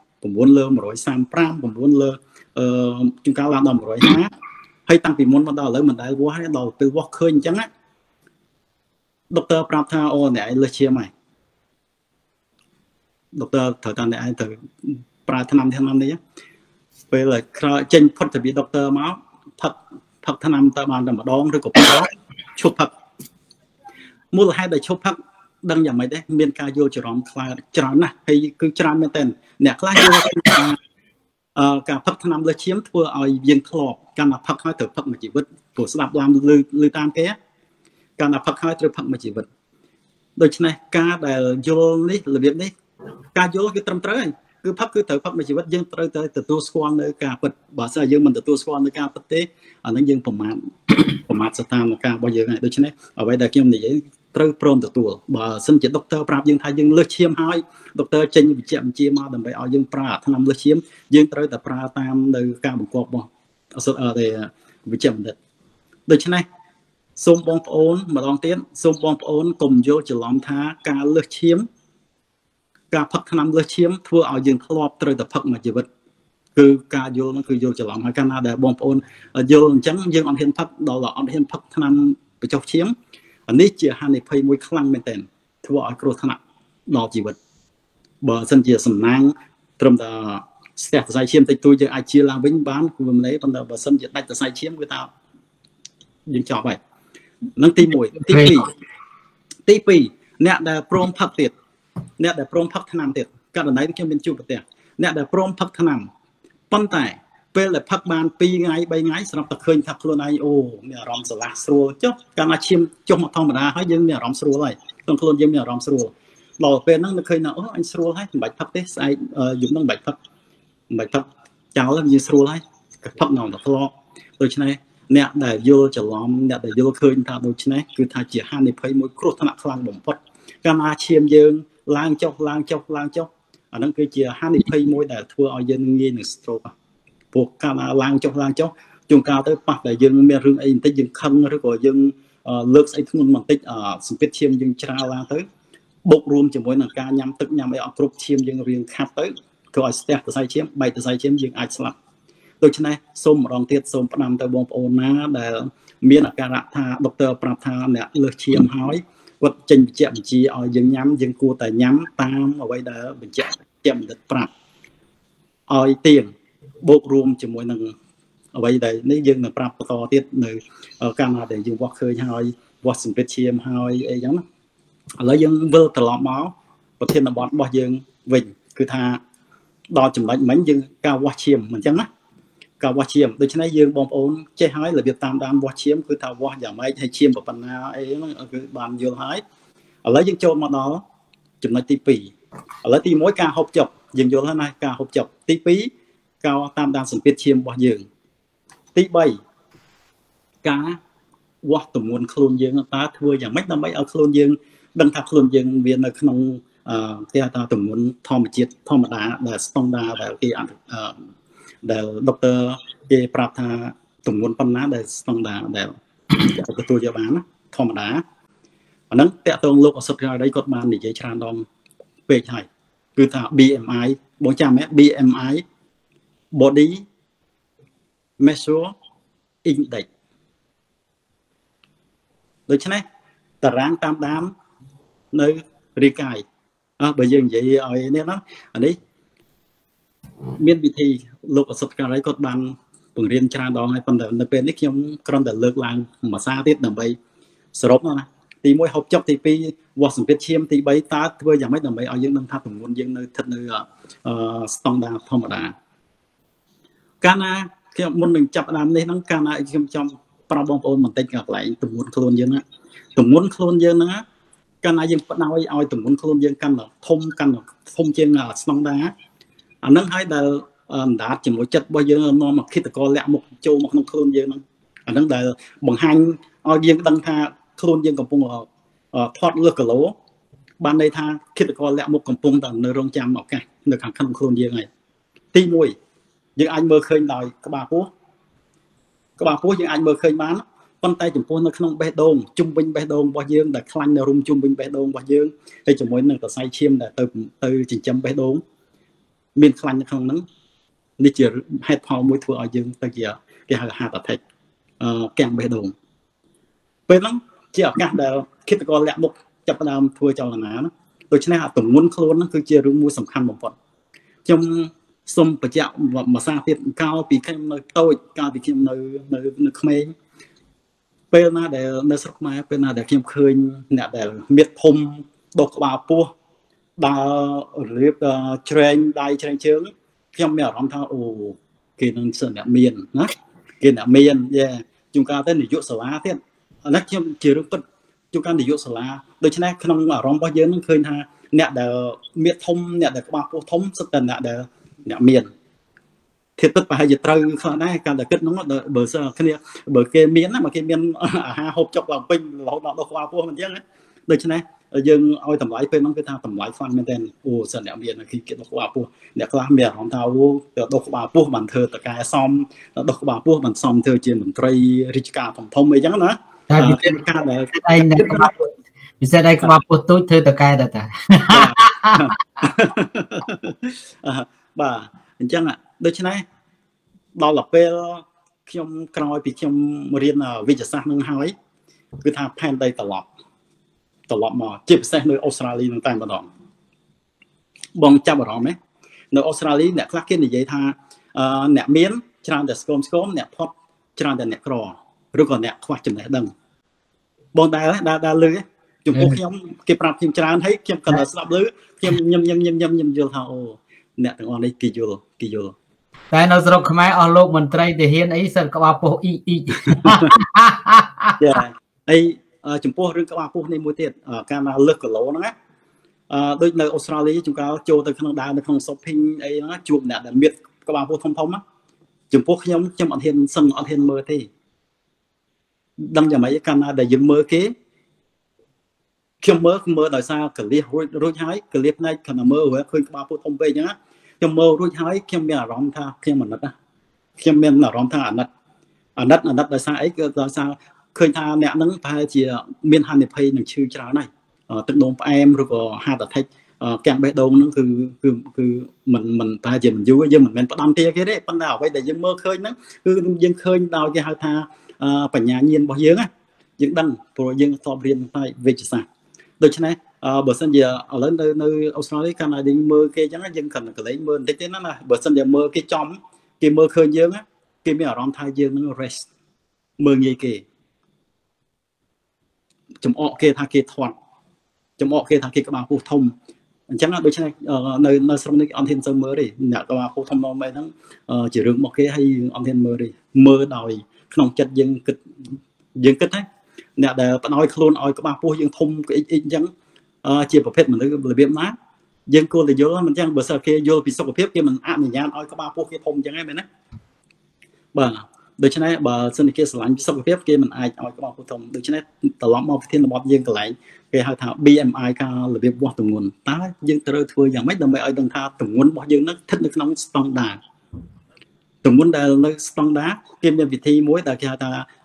9លើអឺជួនកាលឡើងដល់150ហើយតាំងពីមុនមកដល់ឥឡូវមិនដែលវាស់ទេដល់ពេលវាស់ឃើញអញ្ចឹងណាដុកទ័រប្រាប់ថាអូអ្នកឯងលើសឈាមហើយដុកទ័រត្រូវតាមអ្នកឯងទៅប្រើថ្នាំថ្នាំនេះពេលក្រោយចេញផុតទៅពីដុកទ័រមកផឹកផឹកថ្នាំទៅបានតែម្ដងឬក៏ពីរដងឈប់ផឹកមូលហេតុដែលឈប់ផឹកដឹងយ៉ាងម៉េចដែរមានការយល់ច្រឡំខ្លាំងច្រើនណាស់ហើយគឺច្រើនមែនតើអ្នកខ្លះយល់ថាអឺការផឹកថ្នាំលើសឈាមធ្វើឲ្យយើងធ្លាប់កាលណាផឹកហើយត្រូវផឹកមួយជីវិតព្រោះស្ដាប់ឡើងលឺលឺតាមគេកាលណាផឹកហើយត្រូវផឹកមួយជីវិតដូច្នេះការដែលយល់នេះរបៀបនេះការយល់គឺត្រឹមត្រូវហើយគឺផឹកគឺត្រូវផឹកមួយជីវិតយើងត្រូវតែទទួលស្គាល់នៅការពិតបើមិនយើងមិនទទួលស្គាល់នៅការពិតទេអានឹងយើងប្រមាថប្រមាថស្ថានភាពរបស់យើងហើយដូច្នេះអ្វីដែលខ្ញុំនិយាយត្រូវព្រមទទួលបើសិនជាដុកទ័រប្រាប់យើងថាយើងលើសឈាមហើយដុកទ័រចេញវិជ្ជាបញ្ជាមកដើម្បីឲ្យយើងប្រើថ្នាំលើសឈាមយើងត្រូវតែប្រើតាមនៅការបង្គាប់របស់អសុទ្ធតែវិជ្ជាបណ្ឌិតដូច្នេះសូមបងប្អូនម្ដងទៀតសូមបងប្អូនកុំយល់ច្រឡំថាការលើសឈាមការផឹកថ្នាំលើសឈាមធ្វើឲ្យយើងធ្លាប់ត្រូវតែផឹកមួយជីវិតគឺការយល់នោះគឺយល់ច្រឡំហើយកាលណាដែលបងប្អូនយល់អញ្ចឹងយើងអត់ហ៊ានផឹកដល់អត់ហ៊ានផឹកថ្នាំបញ្ចុះឈាមនេះជាហានិភ័យមួយខ្លាំងមែនទែនធ្វើឲ្យគ្រោះថ្នាក់ដល់ជីវិតបើសិនជាសំណាងត្រឹមតែស្ទះសរសៃឈាមតិចតួចយើងអាចជាឡើងវិញបានគឺមិនទេប៉ុន្តែបើសិនជាដាច់សរសៃឈាមគឺថាយើងចប់ហើយនឹងទីមួយទីពីរទីពីរអ្នកដែលព្រមផឹកទៀតអ្នកដែលព្រមផឹកថ្នាំទៀតករណីខ្ញុំមានជួបប្រទះអ្នកដែលព្រមផឹកថ្នាំប៉ុន្តែពេលដែលផឹកបានពីរថ្ងៃបីថ្ងៃស្រាប់តែឃើញថាខ្លួនឯងអូមានអារម្មណ៍ស្រឡះស្រួលចុះកាលណាឈាមចុះមកធម្មតាហើយយើងមានអារម្មណ៍ស្រួលហើយក្នុងខ្លួនយើងមានអារម្មណ៍ស្រួលដល់ពេលហ្នឹងនឹកឃើញថាអូអញស្រួលហើយមិនបាច់ផឹកទេស្អែកយប់ហ្នឹងមិនបាច់ផឹកមិនបាច់ផឹកចោលយើងស្រួលហើយផឹកនៅតែធ្លាប់ដូច្នេះអ្នកដែលយល់ច្រឡំអ្នកដែលយល់ឃើញថាដូច្នេះគឺថាជាហានិភ័យមួយគ្រោះថ្នាក់ខ្លាំងបំផុតកាលណាឈាមយើងឡើងចុះឡើងចុះឡើងចុះអាហ្នឹងគឺជាហានិភ័យមួយដែលធ្វើឲ្យយើងងាយនឹង stroke ព្រោះកាលឡើងចុះឡើងចុះជួនកាលទៅប៉ះតែយើងមានរឿងអីបន្តិចយើងខឹងឬក៏យើងលើកស្អីធ្ងន់បន្តិចសម្ពាធឈាមយើងច្រាលឡើងទៅបូករួមជាមួយនឹងការញ៉ាំទឹកញ៉ាំអីអត់គ្រប់ឈាមយើងរៀងខាត់ទៅធ្វើឲ្យស្ទះសរសៃឈាមបែកសរសៃឈាមយើងអាចស្លាប់ដូច្នេះសូមម្ដងទៀតសូមផ្ដាំទៅបងប្អូនណាដែលមានអាការៈថាដុកទ័រប្រាប់ថាអ្នកលើសឈាមហើយគាត់ចេញបញ្ជាក់បញ្ជាឲ្យយើងញ៉ាំយើងគួរតែញ៉ាំតាមអ្វីដែលបញ្ជាក់ជាបណ្ឌិតប្រាប់ឲ្យទៀងបូករួមជាមួយនឹងអ្វីដែលនេះយើងនឹងប្រាប់បន្តទៀតនៅកាលណាដែលយើងវាស់ឃើញហើយវាស់សម្ពាធឈាមហើយអីចឹងណាឥឡូវយើងវិលត្រឡប់មកប្រធានបទរបស់យើងវិញគឺថាដល់ចំណុចមិញយើងការវាស់ឈាមមិនចឹងណាការវាស់ឈាមដូច្នេះយើងបងប្អូនចេះហើយរបៀបតាមដានវាស់ឈាមគឺថាវាស់យ៉ាងម៉េចហើយឈាមប៉ុណ្ណាអីហ្នឹងគឺបានយល់ហើយឥឡូវយើងចូលមកដល់ចំណុចទីពីរឥឡូវទីមួយការហូបចុកយើងយល់ហើយណាការហូបចុកទីពីរការតាមដានសម្ពាធឈាមរបស់យើងទីបីការវាស់ទម្ងន់ខ្លួនយើងតើធ្វើយ៉ាងម៉េចដើម្បីឲ្យខ្លួនយើងដឹងថាខ្លួនយើងវានៅក្នុងគេថាទម្ងន់ធម្មជាតិធម្មតាដែលស្តង់ដារដែលគេដែលដុកទ័រគេប្រាប់ថាទម្ងន់ប៉ុណ្ណាដែលស្តង់ដារដែលទទួលយកបានធម្មតាអាហ្នឹងតាក់ទងលោកអសុទ្ធរាដីគាត់បាននិយាយច្រើនដងពេកហើយគឺថា B M I បងចាំហ៎ B M I Body Measure Index ដូច្នេះតារាងតាមដាននៅរាងកាយអើបើយើងនិយាយឲ្យនេះណាអានេះមានវិធីលោកអសុទ្ធរាដីគាត់បានបង្រៀនច្រើនដងហើយប៉ុន្តែនៅពេលនេះខ្ញុំគ្រាន់តែលើកឡើងមួយសារទៀតដើម្បីសរុបណាទីមួយហូបចុកទីពីរវាស់សម្ពាធឈាមទីបីតើធ្វើយ៉ាងម៉េចដើម្បីឲ្យយើងដឹងថាទម្ងន់យើងនៅស្ថិតនៅស្តង់ដារធម្មតាកាលណាខ្ញុំមុននឹងចាប់ដើមនេះហ្នឹងកាលណាខ្ញុំចង់ប្រាប់បងប្អូនបន្តិចកន្លែងទម្ងន់ខ្លួនយើងណាទម្ងន់ខ្លួនយើងហ្នឹងកាលណាយើងបដ ாய் ឲ្យទម្ងន់ខ្លួនយើងកាន់តែធំកាន់តែធំជាងស្តង់ដារអាហ្នឹងហើយដែលអណ្ដាតជាមួយចិត្តរបស់យើងនាំមកគិតកលលាក់មុខចូលមកក្នុងខ្លួនយើងហ្នឹងអាហ្នឹងដែលបង្ហាញឲ្យយើងដឹងថាខ្លួនយើងកំពុងថត់លើសគីឡូបានន័យថាគិតកលលាក់មុខកំពុងតែនៅរងចាំឱកាសនៅខាងក្នុងខ្លួនយើងហើយទីមួយយើងអាចមើលឃើញដោយក្បាលពោះក្បាលពោះយើងអាចមើលឃើញបានប៉ុន្តែចំពោះនៅក្នុងបេះដូងជុំវិញបេះដូងរបស់យើងដែលខ្លាញ់នៅរុំជុំវិញបេះដូងរបស់យើងហើយជាមួយនឹងសរសៃឈាមដែលទៅទៅចិញ្ចឹមបេះដូងមានខ្លាញ់នៅក្នុងហ្នឹងនេះជាហេតុផលមួយធ្វើឲ្យយើងទៅជាគេហៅ heart attack អឺកាំងបេះដូងពេលហ្នឹងជាឱកាសដែលគិតកលលាក់មុខចាប់ផ្ដើមធ្វើចលនាណាដូច្នេះអាទម្ងន់ខ្លួនហ្នឹងគឺជារឿងមួយសំខាន់បំផុតខ្ញុំសូមបញ្ជាក់មួយសារទៀតកាលពីខ្ញុំនៅតូចកាលពីខ្ញុំនៅនៅនៅក្មេងពេលណាដែលនៅស្រុកខ្មែរពេលណាដែលខ្ញុំឃើញអ្នកដែលមានធំដុសក្បាលពោះដើររៀបច្រែងដៃច្រែងជើងខ្ញុំមានអារម្មណ៍ថាអូគេនឹងសិនអ្នកមានណាគេអ្នកមានយេជួនកាលទៅនាយកសាលាទៀតអានេះខ្ញុំជារឿងពិតជួនកាលនាយកសាលាដូច្នេះក្នុងអារម្មណ៍របស់យើងនឹងឃើញថាអ្នកដែលមានធំអ្នកដែលក្បាលពោះធំសិតតែអ្នកដែលអ្នកមានធៀបទឹកប្រហែលជាត្រូវខ្លះដែរកាន់តែគិតហ្នឹងបើសិនគ្នាបើគេមានណាបើគេមានអាហារហូបចុកឡើងពេញរហូតដល់ដុសក្បាលពោះមិនអញ្ចឹងដូច្នេះយើងឲ្យតម្លៃពេលហ្នឹងគឺថាតម្លៃខ្លាំងមែនទែនអូសិនអ្នកមានគេគេដុសក្បាលពោះអ្នកខ្លះមានអារម្មណ៍ថាអូទៅដុសក្បាលពោះបានធ្វើតកែសមដុសក្បាលពោះបានសមធ្វើជាមន្ត្រីរាជការធំធំអីចឹងណាតែវាការដែលឯងអ្នកក្បាលពោះពិសេសឯក្បាលពោះទូចធ្វើតកែដែរតាបាទអញ្ចឹងដូច្នេះដល់ទៅពេលខ្ញុំក្រោយពីខ្ញុំរៀនវិទ្យាសាស្ត្រនឹងហើយគឺថាផែនដីត្រឡប់ត្រឡប់មកជាពិសេសនៅអូស្ត្រាលីនឹងតែម្ដងបងចាប់អារម្មណ៍ទេនៅអូស្ត្រាលីអ្នកខ្លះគេនិយាយថាអ្នកមានច្រើនតែស្គមស្គមអ្នកផុតច្រើនតែអ្នកក្រឬក៏អ្នកខ្វះចំណេះដឹងបងដែរដែរដែរលឺចំពោះខ្ញុំគេប្រាប់ខ្ញុំច្រើនហើយខ្ញុំក៏ស្ដាប់លឺខ្ញុំញឹមញឹមញឹមញឹមញឹមយល់ថាអូអ្នកទាំងអស់នេះគេយល់គេយល់តែនៅស្រុកខ្មែរអស់លោកមន្ត្រីទាហានអីសិនក្បាលពោះអ៊ីអ៊ីចាហើយចំពោះរឿងក្បាលពោះនេះមួយទៀតកាលណាលើសគីឡូហ្នឹងណាអឺដូចនៅអូស្ត្រាលីជួនកាលចូលទៅក្នុងដើរនៅក្នុង shopping អីហ្នឹងជួបអ្នកដែលមានក្បាលពោះធំធំណាចំពោះខ្ញុំខ្ញុំអត់ហ៊ានសឹងអត់ហ៊ានមើលទេដឹងយ៉ាងម៉េចកាលណាដែលយើងមើលគេខ្ញុំមើលមើលដោយសារកលៀសរួចរួចហើយកលៀសផ្នែកខណៈមើលឃើញក្បាលពោះធំពេកអញ្ចឹងខ្ញុំមើលរួចហើយខ្ញុំមានអារម្មណ៍ថាខ្ញុំអាណិតណាខ្ញុំមានអារម្មណ៍ថាអាណិតអាណិតអាណិតដោយសារអីគឺដោយសារឃើញថាអ្នកហ្នឹងប្រហែលជាមានហានិភ័យនឹងឈឺច្រើនហើយទឹកនោមផ្អែមឬក៏ហាត់អធិចកាំងបេះដូងហ្នឹងគឺគឺគឺមិនមិនប្រហែលជាមិនយូរយើងមិនមែនផ្ដំទាគេទេប៉ុន្តែអ្វីដែលយើងមើលឃើញហ្នឹងគឺយើងឃើញដោយគេហៅថាបញ្ញាញាណរបស់យើងណាយើងដឹងព្រោះយើងធ្លាប់រៀនផ្នែកវិទ្យាសាស្ត្រដូច្នេះបើសិនជាឥឡូវនៅនៅអូស្ត្រាលីកាលណាយើងមើលគេអញ្ចឹងយើងគ្រាន់តែកលែងមើលបន្តិចទេណាណាបើសិនជាមើលគេចំគេមើលឃើញយើងគេមានអារម្មណ៍ថាយើងនឹង rest មើលងាយគេចំអកគេថាគេធាត់ចំអកគេថាគេក្បាលពោះធំអញ្ចឹងដូច្នេះនៅនៅស្រុកនេះអត់ហ៊ានទៅមើលទេអ្នកក្បាលពោះធំមកហ្នឹងជារឿងរបស់គេហើយអត់ហ៊ានមើលទេមើលដោយក្នុងចិត្តយើងគិតយើងគិតថាអ្នកដែលបដោយខ្លួនឲ្យក្បាលពោះយើងធំអ៊ីចអ៊ីចអញ្ចឹងជាប្រភេទមនុស្សរបៀបណាយើងគួរតែយល់មិនអញ្ចឹងបើសិនគេយល់ពីសុខភាពគេមិនអនុញ្ញាតឲ្យក្បាលពោះគេធំអញ្ចឹងឯងមែនណាបាទដូច្នេះបើសិនជាគេស្រឡាញ់សុខភាពគេមិនអាចឲ្យក្បាលពោះធំដូច្នេះត្រឡប់មកប្រធានបទយើងកន្លែងគេហៅថា B M I ការរបៀបវាស់ទម្ងន់តើយើងត្រូវធ្វើយ៉ាងម៉េចដើម្បីឲ្យដឹងថាទម្ងន់របស់យើងនឹងស្ថិតនៅក្នុងស្តង់ដារទម្ងន់ដែលនៅស្តង់ដារគេមានវិធីមួយដែលគេហៅថា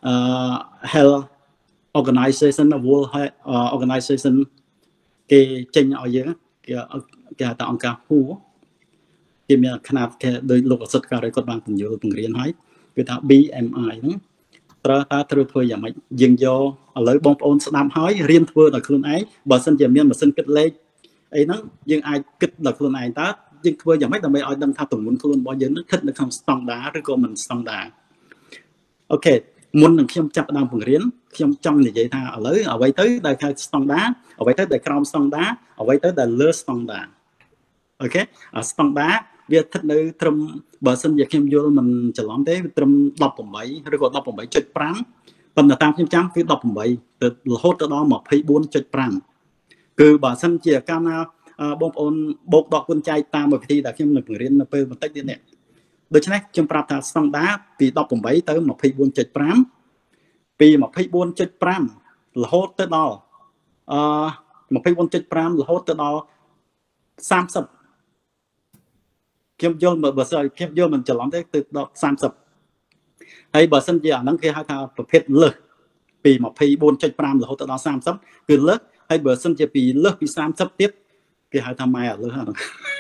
Health Organization World Organization គេចេញឲ្យយើងគេគេហៅថាអង្គការ W H O គេមានຂະຫນາດគេដោយលោកអសិទ្ធការីគាត់បានពន្យល់បង្រៀនឲ្យគឺថា B M I ហ្នឹងត្រូវតើត្រូវធ្វើយ៉ាងម៉េចយើងយកឥឡូវបងប្អូនស្ដាប់ហើយរៀនធ្វើដោយខ្លួនឯងបើសិនជាមានម៉ាស៊ីនគិតលេខអីហ្នឹងយើងអាចគិតដោយខ្លួនឯងតើយើងធ្វើយ៉ាងម៉េចដើម្បីឲ្យដឹងថាទម្ងន់ខ្លួនរបស់យើងនឹងស្ថិតនៅក្នុងស្តង់ដារឬក៏មិនស្តង់ដារអូខេមុននឹងខ្ញុំចាប់ផ្ដើមបង្រៀនខ្ញុំចង់និយាយថាឥឡូវអ្វីទៅដែលហៅស្តង់ដារអ្វីទៅដែលក្រោមស្តង់ដារអ្វីទៅដែលលើស្តង់ដារអូខេអាស្តង់ដារវាស្ថិតនៅត្រឹមបើសិនជាខ្ញុំយល់មិនច្រឡំទេត្រឹមដប់ប្រាំបីឬក៏ដប់ប្រាំបីចុចប្រាំប៉ុន្តែតាមខ្ញុំចាំគឺដប់ប្រាំបីទៅរហូតទៅដល់ម្ភៃបួនចុចប្រាំគឺបើសិនជាកាលណាបងប្អូនបូកដកគុណចែកតាមវិធីដែលខ្ញុំនឹងបង្រៀននៅពេលបន្តិចទៀតនេះដូច្នេះខ្ញុំប្រាប់ថាស្តង់ដារពីដប់ប្រាំបីទៅម្ភៃបួនចុចប្រាំពីម្ភៃបួនចុចប្រាំរហូតទៅដល់អឺម្ភៃបួនចុចប្រាំរហូតទៅដល់សាមសិបខ្ញុំយល់បើសិនខ្ញុំយល់មិនច្រឡំទេទៅដល់សាមសិបហើយបើសិនជាអាហ្នឹងគេហៅថាប្រភេទលើសពីម្ភៃបួនចុចប្រាំរហូតទៅដល់សាមសិបគឺលើសហើយបើសិនជាពីលើសពីសាមសិបទៀតគេហៅថាម៉ែអាលើសហ្នឹង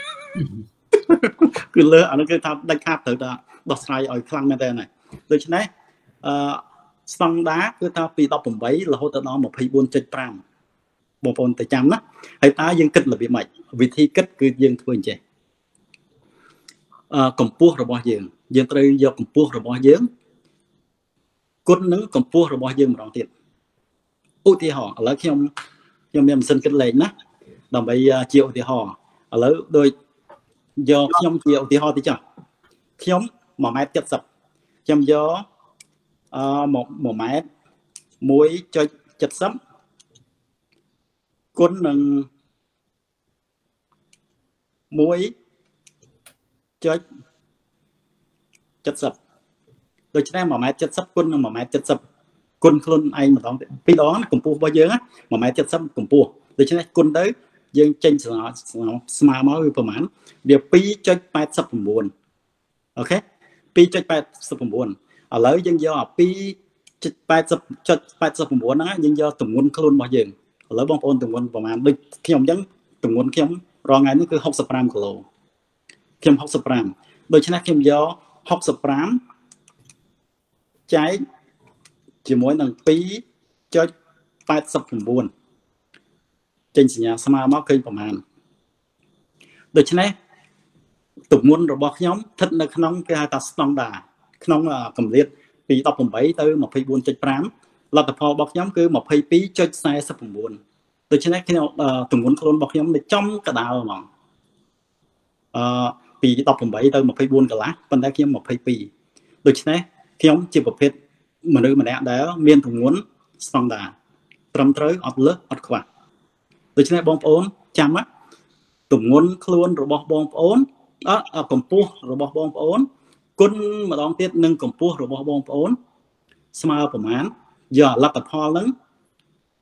គឺលើសអាហ្នឹងគឺថាដាច់ខាតត្រូវតែដោះស្រាយឲ្យខ្លាំងមែនតើណាដូច្នេះអឺស្តង់ដារគឺថាពីដប់ប្រាំបីរហូតទៅដល់ម្ភៃបួនចុចប្រាំបងប្អូនទៅចាំណាហើយតើយើងគិតរបៀបម៉េចវិធីគិតគឺយើងធ្វើអញ្ចេះកម្ពស់របស់យើងយើងត្រូវយកកម្ពស់របស់យើងគុណនឹងកម្ពស់របស់យើងម្ដងទៀតឧទាហរណ៍ឥឡូវខ្ញុំខ្ញុំមានម៉ាស៊ីនគិតលេខណាដើម្បីជាឧទាហរណ៍ឥឡូវដូចយកខ្ញុំជាឧទាហរណ៍តិចចុះខ្ញុំមួយម៉ែត្រ칠십ខ្ញុំយកអឺមួយម៉ែត្រមួយចុច칠십គុណនឹងមួយចុច칠십ដូច្នេះមួយម៉ែត្រ칠십គុណនឹងមួយម៉ែត្រ칠십គុណខ្លួនឯងម្ដងពីរដងកម្ពស់របស់យើងមួយម៉ែត្រ칠십កម្ពស់ដូច្នេះគុណទៅយើងចេញស្មើស្មើមកវាប្រហែលវាពីរចុចแปดสิบเก้าអូខេពីរចុចแปดสิบเก้าឥឡូវយើងយកអាពីរចុចแปดสิบចុចแปดสิบเก้าហ្នឹងយើងយកទម្ងន់ខ្លួនរបស់យើងឥឡូវបងប្អូនទម្ងន់ប្រហែលដូចខ្ញុំអញ្ចឹងទម្ងន់ខ្ញុំរងថ្ងៃនេះគឺ65គីឡូខ្ញុំ65ដូច្នេះខ្ញុំយក65ចែកជាមួយនឹងពីរចុចแปดสิบเก้าចេញសញ្ញាស្មើមកឃើញប្រមាណដូច្នេះទម្ងន់របស់ខ្ញុំស្ថិតនៅក្នុងគេហៅថាស្តង់ដារក្នុងកម្រិតពីដប់ប្រាំបីទៅម្ភៃបួនចុចប្រាំលទ្ធផលរបស់ខ្ញុំគឺម្ភៃពីរចុច四十九ដូច្នេះខ្ញុំទម្ងន់ខ្លួនរបស់ខ្ញុំនៅចំកណ្ដាលហ្មងអឺពីដប់ប្រាំបីទៅម្ភៃបួនកន្លះប៉ុន្តែខ្ញុំម្ភៃពីរដូច្នេះខ្ញុំជាប្រភេទមនុស្សម្នាក់ដែលមានទម្ងន់ស្តង់ដារត្រឹមត្រូវអត់លើសអត់ខ្វះដូច្នេះបងប្អូនចាំណាទម្ងន់ខ្លួនរបស់បងប្អូនអកម្ពស់របស់បងប្អូនគុណម្ដងទៀតនឹងកម្ពស់របស់បងប្អូនស្មើប្រមាណយកលទ្ធផលហ្នឹង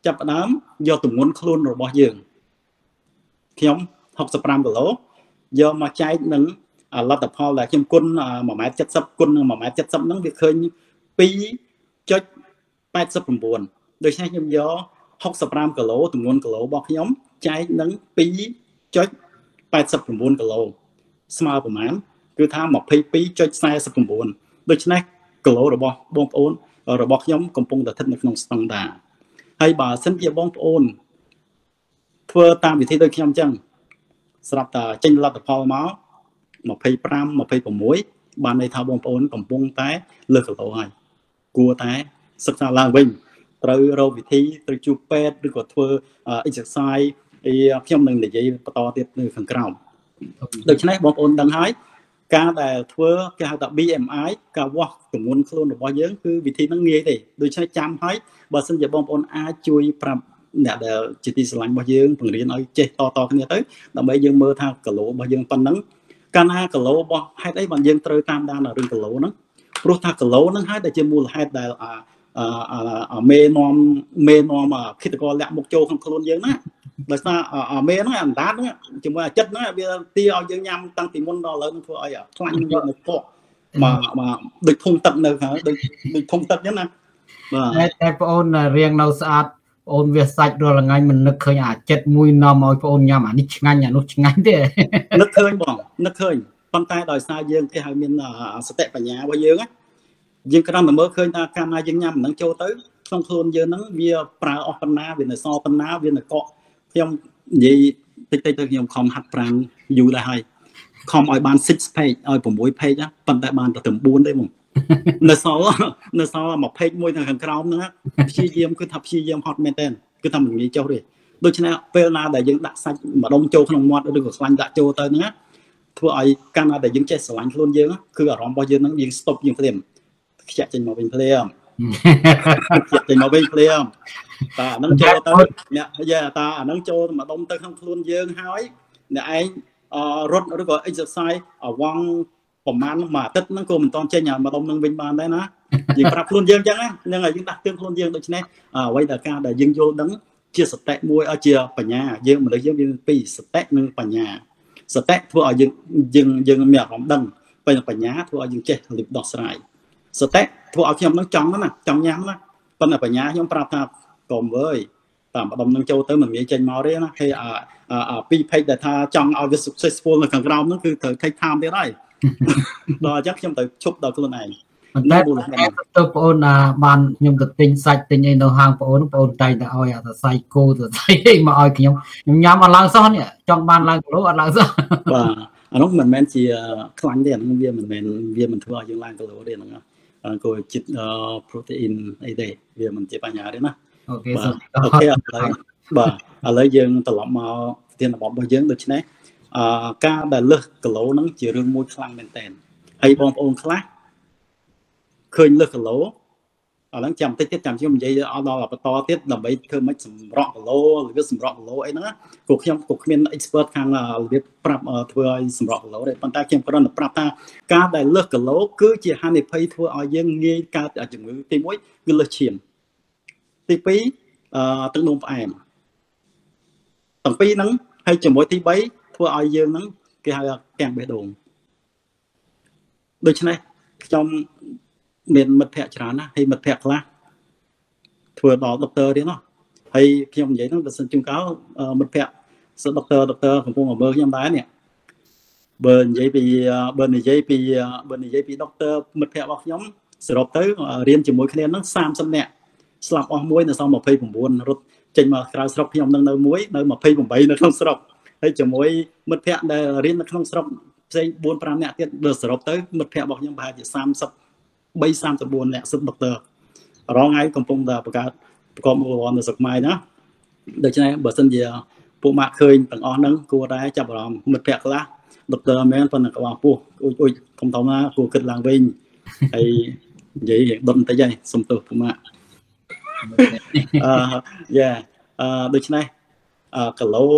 ចាប់ផ្ដើមយកទម្ងន់ខ្លួនរបស់យើងខ្ញុំหกสิบห้าគីឡូយកមកចែកនឹងលទ្ធផលដែលខ្ញុំគុណមួយម៉ែត្រเจ็ดสิบគុណនឹងមួយម៉ែត្រเจ็ดสิบហ្នឹងវាឃើញ ពីរจุดแปดสิบเก้า ដូច្នេះខ្ញុំយកหกสิบห้าគីឡូទម្ងន់គីឡូរបស់ខ្ញុំចែកនឹង ពីរจุดแปดสิบเก้า គីឡូស្មើប្រមាណគឺថា ยี่สิบสองจุดสี่สิบเก้า ដូច្នេះគីឡូរបស់បងប្អូនរបស់ខ្ញុំកំពុងតែស្ថិតនៅក្នុងស្តង់ដារហើយបើសិនជាបងប្អូនធ្វើតាមវិធីដូចខ្ញុំអញ្ចឹងស្រាប់តែចេញលទ្ធផលមកยี่สิบห้า ยี่สิบหกបានន័យថាបងប្អូនកំពុងតែលើសគីឡូហើយគួរតែសិក្សាឡើងវិញត្រូវរកវិធីទៅជួបពេទ្យឬក៏ធ្វើ exercise ខ្ញុំនឹងនិយាយបន្តទៀតនៅខាងក្រោមដូច្នេះបងប្អូនដឹងហើយការដែលធ្វើគេហៅថា B M I ការវាស់ទម្ងន់ខ្លួនរបស់យើងគឺវិធីហ្នឹងងាយទេដូច្នេះចាំហើយបើសិនជាបងប្អូនអាចជួយប្រាប់អ្នកដែលជាទីស្រឡាញ់របស់យើងបង្រៀនឲ្យចេះតតគ្នាទៅដើម្បីយើងមើលថាគីឡូរបស់យើងប៉ុណ្ណឹងកាលណាគីឡូរបស់ហេតុអីបានយើងត្រូវតាមដានរឿងគីឡូហ្នឹងព្រោះថាគីឡូហ្នឹងហើយដែលជាមូលហេតុដែលអាមេនាំមេនាំគិតកលលាក់មុខចូលក្នុងខ្លួនយើងណាដោយសារអាមេហ្នឹងអណ្ដាតហ្នឹងជាមួយអាចិត្តហ្នឹងវាទីឲ្យយើងញ៉ាំតាំងពីមុនដល់ឥឡូវហ្នឹងធ្វើឲ្យខ្លាញ់យកនៅកកមកមកដូចធុងទឹកនៅខាងដូចដូចធុងទឹកអញ្ចឹងណាបាទតែបងអូនរៀងនៅស្អាតបងអូនវាសាច់រាល់ថ្ងៃមិននឹកឃើញអាចិត្តមួយនាំឲ្យបងអូនញ៉ាំអានេះឆ្ងាញ់អានោះឆ្ងាញ់ទេនឹកឃើញបងនឹកឃើញប៉ុន្តែដោយសារយើងគេឲ្យមានសតិបញ្ញារបស់យើងយើងគ្រាន់តែមើលឃើញថាកាលណាយើងញ៉ាំហ្នឹងចូលទៅក្នុងខ្លួនយើងហ្នឹងវាប្រើអស់ប៉ុណ្ណាវានៅសល់ប៉ុណ្ណាវានៅកកខ្ញុំនិយាយតិចតិចទៅខ្ញុំខំហាត់ប្រាណយូរដែរហើយខំឲ្យបានsix page ឲ្យsix page ប៉ុន្តែបានតែទៅfourទេហ្មងនៅសល់នៅសល់មួយ page មួយនៅខាងក្រោមហ្នឹងព្យាយាមគឺថាព្យាយាមហត់មែនតើគឺថាមិនងាយចុះទេដូច្នេះពេលណាដែលយើងដាក់សាច់ម្ដុំចូលក្នុងមាត់ឬក៏ខ្លាញ់ដាក់ចូលទៅហ្នឹងធ្វើឲ្យកាលណាដែលយើងចេះស្រឡាញ់ខ្លួនយើងគឺអារម្មណ៍របស់យើងហ្នឹងយើង stop យើងភ្លាមខ្ជាក់ចេញមកវិញភ្លាមខ្ជាក់ចេញមកវិញភ្លាមតាអាហ្នឹងចូលទៅអ្នកយាយតាអាហ្នឹងចូលម្ដុំទៅក្នុងខ្លួនយើងហើយអ្នកឯងរត់ឬក៏ exercise អវងប្រហែលមួយអាទិត្យហ្នឹងក៏មិនតន់ចេញអាម្ដុំហ្នឹងវិញបានដែរណាយើងប្រាប់ខ្លួនយើងអញ្ចឹងហ្នឹងហើយយើងដាក់ទឿនខ្លួនយើងដូច្នេះអ្វីដែលការដែលយើងយល់ដឹងជាសតិមួយជាបញ្ញាយើងមនុស្សយើងមានពីរសតិនិងបញ្ញាសតិធ្វើឲ្យយើងយើងយើងមានអារម្មណ៍ដឹងពេលបញ្ញាធ្វើឲ្យយើងចេះរៀបដោះស្រាយសតិធ្វើឲ្យខ្ញុំនឹងចង់ណាចង់ញ៉ាំណាប៉ុន្តែបញ្ញាខ្ញុំប្រាប់ថាកុំអើយតាមម្ដុំនឹងចូលទៅមិនងាយចេញមកទេណាហើយអាពីរ page ដែលថាចង់ឲ្យវា successful នៅខាងក្រោមហ្នឹងគឺត្រូវ take time ទៀតហើយដល់អញ្ចឹងខ្ញុំទៅឈប់ដល់ខ្លួនឯងតែទៅបងអូនបានខ្ញុំទៅទិញសាច់ទិញអីនៅហាងបងអូនបងអូនតែងតែឲ្យអាសរសៃគោសរសៃអីមកឲ្យខ្ញុំខ្ញុំញ៉ាំអត់ឡើងសោះនេះចង់បានឡើងគីឡូអត់ឡើងសោះបាទអានោះមិនមែនជាខ្លាញ់ទេអានោះវាមិនមែនវាមិនធ្វើឲ្យយើងឡើងគីឡូទេហ្នឹងគោជាតិ protein អីទេវាមិនជាបញ្ហាទេណាអូខេអូខេឥឡូវបាទឥឡូវយើងត្រឡប់មកប្រធានបទរបស់យើងដូច្នេះអឺការដែលលើសគីឡូហ្នឹងជារឿងមួយខ្លាំងមែនតើហើយបងប្អូនខ្លះឃើញលើសគីឡូឥឡូវចាំតិចទៀតចាំខ្ញុំនិយាយអត់ដល់បន្តទៀតដើម្បីធ្វើម៉េចសម្រក់គីឡូឬវាសម្រក់គីឡូអីហ្នឹងក៏ខ្ញុំក៏គ្មាន expert ខាងរបៀបប្រាប់ធ្វើឲ្យសម្រក់គីឡូទេប៉ុន្តែខ្ញុំគ្រាន់តែប្រាប់ថាការដែលលើសគីឡូគឺជាហានិភ័យធ្វើឲ្យយើងងាយកើតជំងឺទីមួយគឺលើសឈាមទីពីរអឺទឹកនោមផ្អែមទាំងពីរហ្នឹងហើយជាមួយទីបីធ្វើឲ្យយើងហ្នឹងគេហៅកាំងបេះដូងដូច្នេះខ្ញុំមានមិត្តភ័ក្តិច្រើនណាស់ហើយមិត្តភ័ក្តិខ្លះធ្វើដល់ដុកទ័រទៀតណោះហើយខ្ញុំនិយាយហ្នឹងបើសិនជួនកាលមិត្តភ័ក្តិសិស្សដុកទ័រដុកទ័រកំពុងមើលខ្ញុំដែរនេះបើនិយាយពីបើនិយាយពីបើនិយាយពីដុកទ័រមិត្តភ័ក្តិរបស់ខ្ញុំសរុបទៅរៀនជាមួយគ្នាហ្នឹងសាមសិបនាក់ស្លាប់អស់មួយនៅសល់ยี่สิบเก้ารត់ចេញមកក្រៅស្រុកខ្ញុំនឹងនៅមួយនៅยี่สิบแปดនៅក្នុងស្រុកហើយជាមួយមិត្តភ័ក្តិដែលរៀននៅក្នុងស្រុកផ្សេងfour fiveនាក់ទៀតបើសរុបទៅមិត្តភ័ក្តិរបស់ខ្ញុំប្រហែលជា三十three 三十fourនាក់សិស្សដុកទ័ររងថ្ងៃកំពុងតែបង្កើតប្រកបមុខរបរនៅស្រុកខ្មែរណាដូច្នេះបើសិនជាពួកម៉ាក់ឃើញទាំងអស់ហ្នឹងគួរតែចាប់អារម្មណ៍មិត្តភ័ក្តិខ្លះដុកទ័រមែនប៉ុន្តែក្បាលពោះអ៊ុយអ៊ុយធំធំណាគួរគិតឡើងវិញហើយនិយាយដុតបន្តិចហើយសុំទោសពួកម៉ាក់អឺយ៉ាអឺដូច្នេះអឺគីឡូ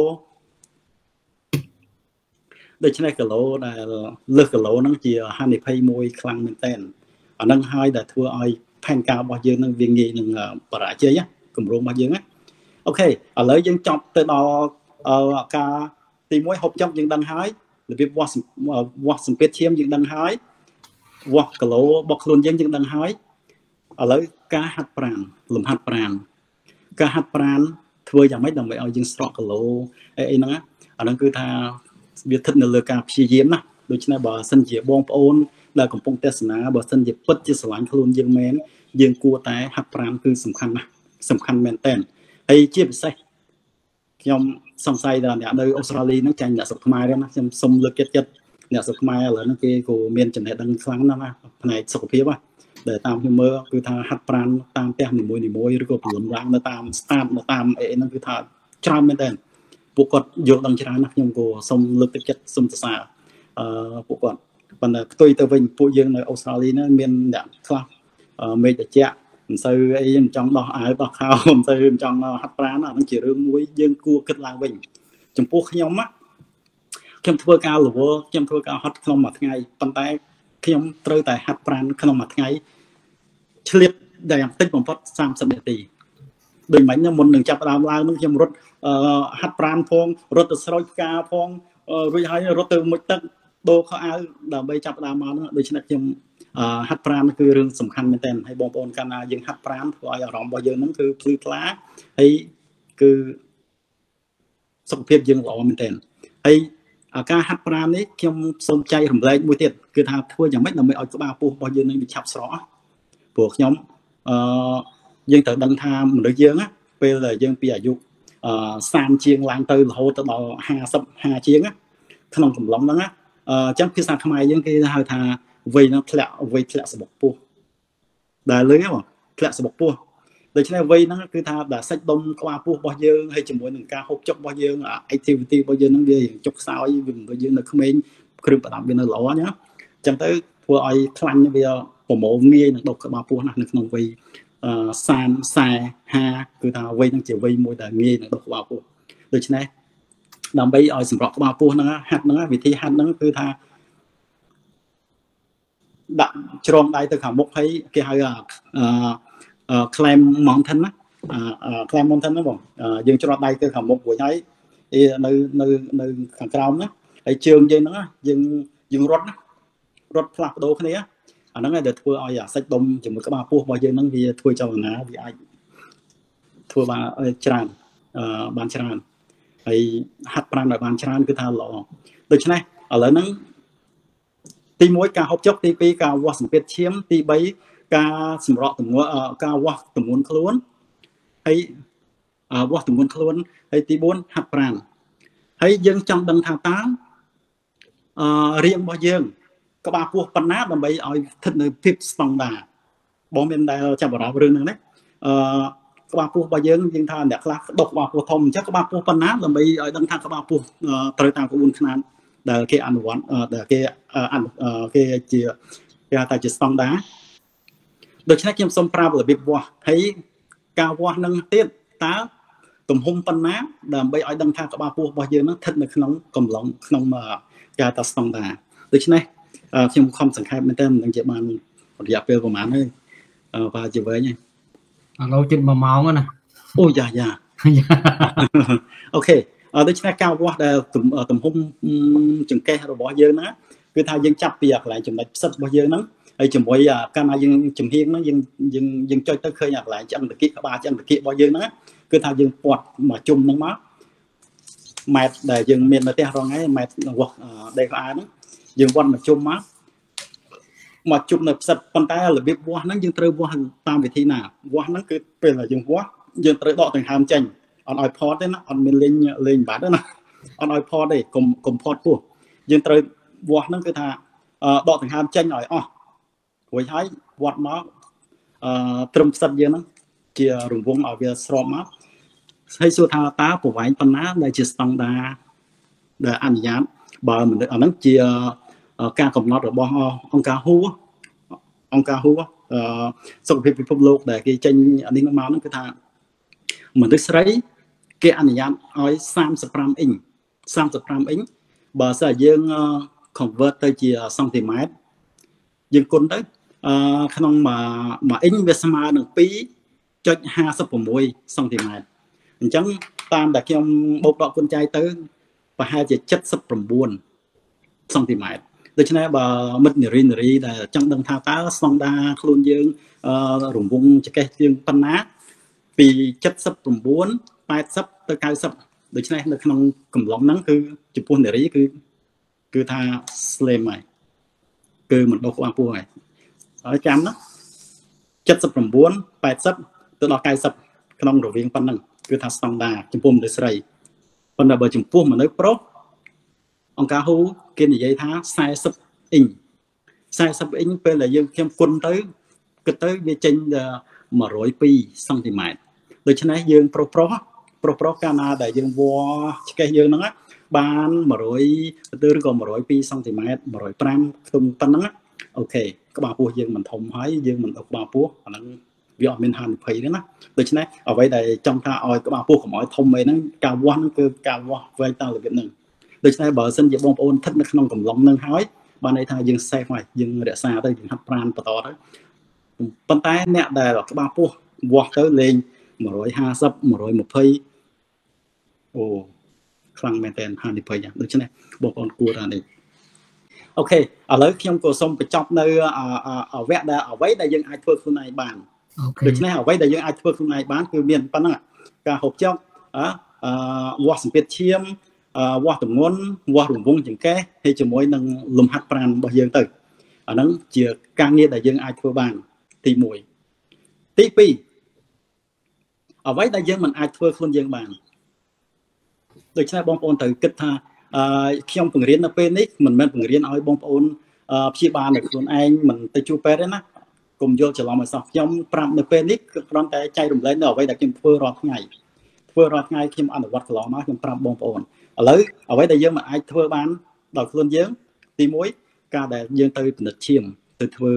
ដូច្នេះគីឡូដែលលើសគីឡូហ្នឹងជាហានិភ័យមួយខ្លាំងមែនតើអាហ្នឹងហើយដែលធ្វើឲ្យផែនការរបស់យើងនឹងវាងាយនឹងបរាជ័យគម្រោងរបស់យើងណាអូខេឥឡូវយើងចប់ទៅដល់ការទីមួយហូបចុកយើងដឹងហើយរបៀបវាស់វាស់សម្ពាធឈាមយើងដឹងហើយវាស់គីឡូរបស់ខ្លួនយើងយើងដឹងហើយឥឡូវការហាត់ប្រាណលំហាត់ប្រាណការហាត់ប្រាណធ្វើយ៉ាងម៉េចដើម្បីឲ្យយើងស្រកគីឡូអីអីហ្នឹងអាហ្នឹងគឺថាវាស្ថិតនៅលើការព្យាយាមណាដូច្នេះបើសិនជាបងប្អូនដែលកំពុងទស្សនាបើសិនជាពិតជាស្រឡាញ់ខ្លួនយើងមែនយើងគួរតែហាត់ប្រាណគឺសំខាន់ណាស់សំខាន់មែនតើហើយជាពិសេសខ្ញុំសង្ស័យថាអ្នកនៅអូស្ត្រាលីហ្នឹងចាញ់អ្នកស្រុកខ្មែរណាខ្ញុំសុំលើកចិត្តចិត្តអ្នកស្រុកខ្មែរឥឡូវហ្នឹងគេក៏មានចំណេះដឹងខ្លាំងណាស់ណាផ្នែកសុខភាពណាដែលតាមខ្ញុំមើលគឺថាហាត់ប្រាណតាមផ្ទះនីមួយនីមួយឬក៏ព្រលឹមឡើងនៅតាម staff នៅតាមអីហ្នឹងគឺថាច្រើនមែនតើពួកគាត់យល់ដឹងច្រើនណាស់ខ្ញុំក៏សុំលើកទឹកចិត្តសុំសរសើរអឺពួកគាត់ប៉ុន្តែផ្ទុយទៅវិញពួកយើងនៅអូស្ត្រាលីហ្នឹងមានអ្នកខ្លះមេឃត្រជាក់មិនសូវអីមិនចង់ដោះអាវដោះខោមិនសូវមិនចង់ហាត់ប្រាណអាហ្នឹងជារឿងមួយយើងគួរគិតឡើងវិញចំពោះខ្ញុំណាខ្ញុំធ្វើការលវលខ្ញុំធ្វើការហាត់ក្នុងមួយថ្ងៃប៉ុន្តែខ្ញុំត្រូវតែហាត់ប្រាណក្នុងមួយថ្ងៃឆ្លៀតដែលយ៉ាងតិចបំផុតសាមសិបនាទីដូចមិញមុននឹងចាប់ដើមឡើងនឹងខ្ញុំរត់ហាត់ប្រាណផងរត់ទៅស្រោចផ្កាផងរួចហើយរត់ទៅមុជទឹកដូរខោអាវដើម្បីចាប់ដើមមកនោះដូច្នេះខ្ញុំហាត់ប្រាណគឺរឿងសំខាន់មែនទែនហើយបងប្អូនកាលណាយើងហាត់ប្រាណធ្វើឲ្យអារម្មណ៍របស់យើងហ្នឹងគឺភ្លឺថ្លាហើយគឺសុខភាពយើងល្អមែនទែនហើយការហាត់ប្រាណនេះខ្ញុំសូមចែករំលែកមួយទៀតគឺថាធ្វើយ៉ាងម៉េចដើម្បីឲ្យក្បាលពោះរបស់យើងនឹងវាឆាប់ស្រកព្រោះខ្ញុំអឺយើងត្រូវដឹងថាមនុស្សយើងពេលដែលយើងពីអាយុអឺសាមជាងឡើងទៅរហូតទៅដល់ហាសិប ហាជាងក្នុងកំឡុងហ្នឹងអញ្ចឹងភាសាខ្មែរយើងគេហៅថាវ័យហ្នឹងធ្លាក់វ័យធ្លាក់សបុកពោះដែលលឺហ៎ធ្លាក់សបុកពោះដូច្នេះវ័យហ្នឹងគឺថាដែលសាច់ដុំក្បាលពោះរបស់យើងហើយជាមួយនឹងការហូបចុករបស់យើង activity របស់យើងហ្នឹងវាចុកខ្សោយវាយើងនៅក្មេងគ្រឿងប្រដាប់វានៅល្អណាអញ្ចឹងទៅធ្វើឲ្យខ្លាញ់វាប្រមូលងាយនឹងដុសក្បាលពោះណាស់នៅក្នុងវ័យសាម សាម ហា គឺថាវ័យហ្នឹងជាវ័យមួយដែលងាយនឹងដុសក្បាលពោះដូច្នេះដើម្បីឲ្យសម្រក់ក្បាលពោះហ្នឹងហាត់ហ្នឹងវិធីហាត់ហ្នឹងគឺថាដាក់ជ្រងដៃទៅខាងមុខហើយគេហៅអឺ claim mountain ណា claim mountain ណាបងយើងច្រត់ដៃទៅខាងមុខរួចហើយនៅនៅនៅខាងក្រោមណាហើយជើងយើងហ្នឹងយើងយើងរត់ណារត់ផ្លាស់ប្ដូរគ្នាអាហ្នឹងឯងដែលធ្វើឲ្យសាច់ដុំជាមួយក្បាលពោះរបស់យើងហ្នឹងវាធ្វើចលនាវាអាចធ្វើបានច្រើនអឺបានច្រើនហើយហាត់ប្រាណឲ្យបានច្រើនគឺថាល្អដូច្នេះឥឡូវហ្នឹងទីមួយការហូបចុកទីពីរការវាស់សម្ពាធឈាមទីបីការសម្រក់ទម្ងន់ការវាស់ទម្ងន់ខ្លួនហើយវាស់ទម្ងន់ខ្លួនហើយទីបួនហាត់ប្រាណហើយយើងចង់ដឹងថាតើអឺរាងរបស់យើងក្បាលពោះប៉ុណ្ណាដើម្បីឲ្យស្ថិតនៅភាពស្តង់ដារបងមានដែលចាប់អារម្មណ៍រឿងហ្នឹងណាអឺក្បាលពោះរបស់យើងយើងថាអ្នកខ្លះដុសក្បាលពោះធំអញ្ចឹងក្បាលពោះប៉ុណ្ណាដើម្បីឲ្យដឹងថាក្បាលពោះត្រូវតាមក្បួនខ្នាតដែលគេអនុវត្តដែលគេគេជាគេហៅថាជាស្តង់ដារដូច្នេះខ្ញុំសូមប្រាប់របៀបវាស់ហើយការវាស់នឹងទៀតតើទំហំប៉ុណ្ណាដើម្បីឲ្យដឹងថាក្បាលពោះរបស់យើងនឹងស្ថិតនៅក្នុងកំឡុងក្នុងគេហៅថាស្តង់ដារដូច្នេះខ្ញុំខំសង្ខេបមែនតើមិនដឹងជាបានរយៈពេលប្រហែលហើយបើជាវែងហើយឥឡូវជិតមួយម៉ោងណាអូយ៉ាយ៉ាអូខេដូច្នេះការវាស់ដែលទំហំចង្កេះរបស់យើងណាគឺថាយើងចាប់ពីកន្លែងចំណុចផ្សិតរបស់យើងហ្នឹងហើយជាមួយកាលណាយើងចំហៀងហ្នឹងយើងយើងយើងចុចទៅឃើញកន្លែងឆ្អឹងតាគៀកក្បាលឆ្អឹងតាគៀករបស់យើងហ្នឹងគឺថាយើងពាត់មកជុំហ្នឹងមកម៉ែត្រដែលយើងមាននៅផ្ទះរងថ្ងៃម៉ែត្រវាស់ដេកក្បាលហ្នឹងយើងវាត់មកជុំមកមកជុំនៅផ្សិតប៉ុន្តែរបៀបវាស់ហ្នឹងយើងត្រូវវាស់តាមវិធីណាវាស់ហ្នឹងគឺពេលដែលយើងវាស់យើងត្រូវដកដង្ហើមចេញអត់ឲ្យផតទេណាអត់មានលេងលេងបាត់ទេណាអត់ឲ្យផតទេកុំកុំផតពោះយើងត្រូវវាស់ហ្នឹងគឺថាដកដង្ហើមចេញឲ្យអស់រួចហើយវាត់មកអឺត្រឹមផ្សិតយើងហ្នឹងជារង្វង់ឲ្យវាស្របមកហើយសួរថាតើប្រវែងប៉ុណ្ណាដែលជាស្តង់ដារដែលអនុញ្ញាតបើមិនអាហ្នឹងជាការកំណត់របស់អង្គការ Who អង្គការ Who អឺសុខភាពពិភពលោកដែលគេចេញអានេះមកហ្នឹងគឺថាមនុស្សស្រីគេអនុញ្ញាតឲ្យសាមសិបប្រាំអ៊ីងសាមសិបប្រាំអ៊ីងបើសិនយើង convert ទៅជាសង់ទីម៉ែត្រយើងគុណទៅអឺក្នុងមួយមួយអ៊ីងវាស្មើនឹង ពីរចុចហាសិបប្រាំមួយ សង់ទីម៉ែត្រអញ្ចឹងតាមតែខ្ញុំបូកដកគុណចៃទៅប្រហែលជា七十九សង់ទីម៉ែត្រដូច្នេះបើមិត្តនារីនារីដែលចង់ដឹងថាតើស្តង់ដារខ្លួនយើងរង្វង់ចង្កេះជាងប៉ុណ្ណាពី七十九 แปดสิบទៅเก้าสิบដូច្នេះនៅក្នុងកំឡុងហ្នឹងគឺចំពោះនារីគឺគឺថា slim ហើយគឺមិនដុសក្បាលពោះហើយហើយចាំណា七十九 แปดสิบទៅដល់เก้าสิบក្នុងរវាងប៉ុណ្ណឹងគឺថាស្តង់ដារចំពោះមនុស្សស្រីប៉ុន្តែបើចំពោះមនុស្សប្រុសអង្គការហ៊ូគេនិយាយថាสี่สิบអ៊ីងสี่สิบអ៊ីងពេលដែលយើងខ្ញុំគុណទៅគិតទៅវាចេញដល់một không haiសង់ទីម៉ែត្រដូច្នេះយើងប្រុសប្រុសប្រុសប្រុសកាលណាដែលយើងវ៉ឆ្កេះយើងហ្នឹងបានmột khôngទៅឬក៏một không haiសង់ទីម៉ែត្រmột không nămខ្ទង់ប៉ុណ្ណឹងអូខេក្បាលពោះយើងមិនធំហើយយើងមិនអុកក្បាលពោះអាហ្នឹងវាអត់មានហានិភ័យទេណាដូច្នេះអ្វីដែលចង់ថាឲ្យក្បាលពោះកុំឲ្យធំអីហ្នឹងការវាស់ហ្នឹងគឺការវាស់វែងតាមរបៀបហ្នឹងដូច្នេះបើសិនជាបងប្អូនស្ថិតនៅក្នុងកំឡុងហ្នឹងហើយបានន័យថាយើង safe ហើយយើងរក្សាទៅយើងហាត់ប្រាណបន្តទៅប៉ុន្តែអ្នកដែលក្បាលពោះវាស់ទៅលេងmột không hai không một không hai khôngអូខ្លាំងមែនតើហានិភ័យដូច្នេះបងប្អូនគួរថានេះអូខេឥឡូវខ្ញុំក៏សូមបញ្ចប់នៅវគ្គដែលអ្វីដែលយើងអាចធ្វើខ្លួនឯងបានដូច្នេះអ្វីដែលយើងអាចធ្វើខ្លួនឯងបានគឺមានប៉ុណ្ណឹងការហូបចុកអឺវាស់សម្ពាធឈាមវាស់ទម្ងន់វាស់រង្វង់ចង្កេះហើយជាមួយនឹងលំហាត់ប្រាណរបស់យើងទៅអាហ្នឹងជាការងារដែលយើងអាចធ្វើបានទីមួយទីពីរអ្វីដែលយើងមិនអាចធ្វើខ្លួនយើងបានដូច្នេះបងប្អូនត្រូវគិតថាខ្ញុំបង្រៀននៅពេលនេះមិនមែនបង្រៀនឲ្យបងប្អូនព្យាបាលនៅខ្លួនឯងមិនទៅជួបពេទ្យទេណាកុំយល់ច្រឡំឲ្យសោះខ្ញុំប្រាប់នៅពេលនេះគឺគ្រាន់តែចែករំលែកនៅអ្វីដែលខ្ញុំធ្វើរាល់ថ្ងៃធ្វើរាល់ថ្ងៃខ្ញុំអនុវត្តកន្លងមកខ្ញុំប្រាប់បងប្អូនឥឡូវអ្វីដែលយើងមិនអាចធ្វើបានដល់ខ្លួនយើងទីមួយការដែលយើងទៅពិនិត្យឈាមទៅធ្វើ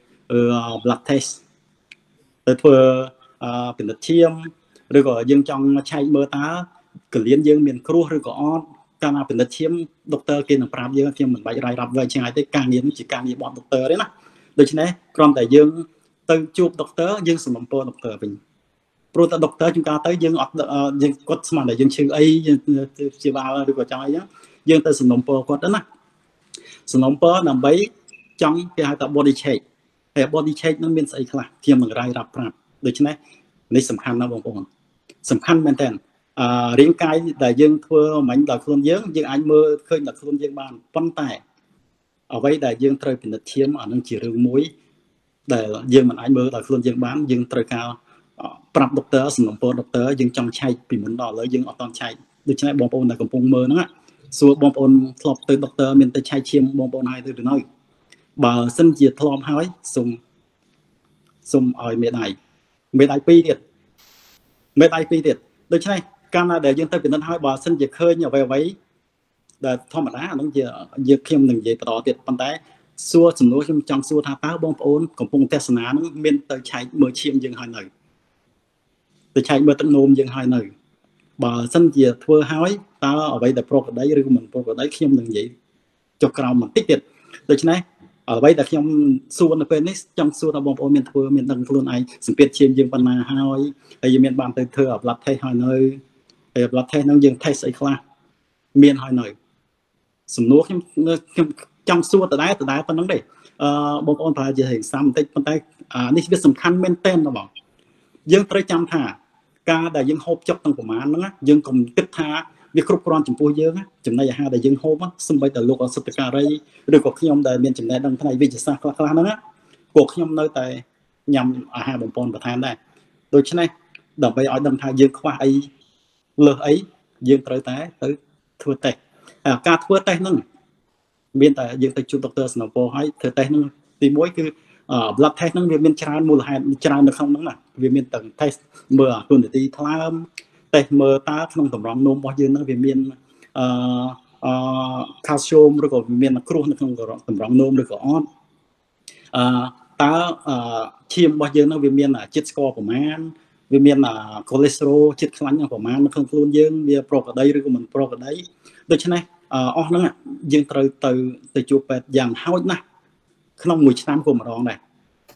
blood test ទៅធ្វើពិនិត្យឈាមឬក៏យើងចង់ឆែកមើលតើកលៀនយើងមានគ្រោះឬក៏អត់កាលណាពិនិត្យឈាមដុកទ័រគេនឹងប្រាប់យើងខ្ញុំមិនបាច់រាយរាប់វែងឆ្ងាយទេការងារនេះជាការងាររបស់ដុកទ័រទេណាដូច្នេះគ្រាន់តែយើងទៅជួបដុកទ័រយើងសំណពរដុកទ័រវិញព្រោះតែដុកទ័រជួនកាលទៅយើងអត់យើងគាត់ស្មានតែយើងឈឺអីយើងព្យាបាលឬក៏ចង់អីចឹងយើងទៅសំណពរគាត់ទៅណាសំណពរដើម្បីចង់គេហៅថា body check ហើយ body check នឹងមានស្អីខ្លះខ្ញុំនឹងរាយរាប់ប្រាប់ដូច្នេះនេះសំខាន់ណាស់បងប្អូនសំខាន់មែនតើអឺរាងកាយដែលយើងធ្វើមិញដល់ខ្លួនយើងយើងអាចមើលឃើញដល់ខ្លួនយើងបានប៉ុន្តែអ្វីដែលយើងត្រូវពិនិត្យឈាមអានឹងជារឿងមួយដែលយើងមិនអាចមើលដល់ខ្លួនយើងបានយើងត្រូវការប្រាប់ដុកទ័រសំណពរដុកទ័រយើងចង់ឆែកពីមុនដល់ឥឡូវយើងអត់តន់ឆែកដូច្នេះបងប្អូនដែលកំពុងមើលហ្នឹងសួរបងប្អូនធ្លាប់ទៅដុកទ័រមានទៅឆែកឈាមបងប្អូនហើយទៅទៅនៅបើសិនជាធ្លាប់ហើយសូមសូមឲ្យមេដៃមេដៃពីរទៀតមេដៃពីរទៀតដូច្នេះកាលណាដែលយើងទៅពិនិត្យហើយបើសិនជាឃើញអ្វីអ្វីដែលធម្មតាអានឹងជាយើងខ្ញុំនឹងនិយាយបន្តទៀតប៉ុន្តែសួរសំណួរខ្ញុំចង់សួរថាតើបងប្អូនកំពុងទស្សនានឹងមានទៅឆែកមើលឈាមយើងហើយនៅទៅឆែកមើលទឹកនោមយើងហើយនៅបើសិនជាធ្វើហើយតើអ្វីដែលប្រកបដីឬមិនប្រកបដីខ្ញុំនឹងនិយាយចុះក្រោមបន្តិចទៀតដូច្នេះអ្វីដែលខ្ញុំសួរនៅពេលនេះចង់សួរថាបងប្អូនមានធ្វើមានដឹងខ្លួនឯងសម្ពាធឈាមយើងប៉ុណ្ណាហើយហើយយើងមានបានទៅធ្វើ blood test ហើយនៅហើយ blood test ហ្នឹងយើង test អីខ្លះមានហើយនៅសំណួរខ្ញុំខ្ញុំចង់សួរដដែលដដែលប៉ុណ្្នឹងទេអឺបងប្អូនប្រហែលជារៀងសាំបន្តិចប៉ុន្តែនេះវាសំខាន់មែនទែនបងយើងត្រូវចាំថាការដែលយើងហូបចុកទាំងប្រមាណហ្នឹងយើងកុំគិតថាវាគ្រប់គ្រាន់ចំពោះយើងចំណីអាហារដែលយើងហូបសំបីតែលោកអសិទ្ធការីឬក៏ខ្ញុំដែលមានចំណេះដឹងផ្នែកវិទ្យាសាស្ត្រខ្លះៗហ្នឹងពួកខ្ញុំនៅតែញ៉ាំអាហារបំពន់បន្ថែមដែរដូច្នេះដើម្បីឲ្យដឹងថាយើងខ្វះអីលើសអីយើងត្រូវតែទៅធ្វើតេស្តហើយការធ្វើតេស្តហ្នឹងមានតែយើងទៅជួបដុកទ័រសំណពរហើយធ្វើតេស្តហ្នឹងទីមួយគឺ blood test ហ្នឹងវាមានច្រើនមូលហេតុច្រើននៅក្នុងហ្នឹងណាវាមានទាំង test មើលអាគុណទីថ្លើមតេស្តមើលតើក្នុងតម្រងនោមរបស់យើងហ្នឹងវាមានអឺអឺ calcium ឬក៏វាមានគ្រោះនៅក្នុងតម្រងនោមឬក៏អត់អឺតើឈាមរបស់យើងហ្នឹងវាមានជាតិស្ករប្រមាណវាមាន cholesterol ជាតិខ្លាញ់ប្រមាណនៅក្នុងខ្លួនយើងវាប្រកបដីឬក៏មិនប្រកបដីដូច្នេះអស់ហ្នឹងយើងត្រូវទៅទៅជួបពេទ្យយ៉ាងហោចណាស់ក្នុងមួយឆ្នាំក៏ម្ដងដែរ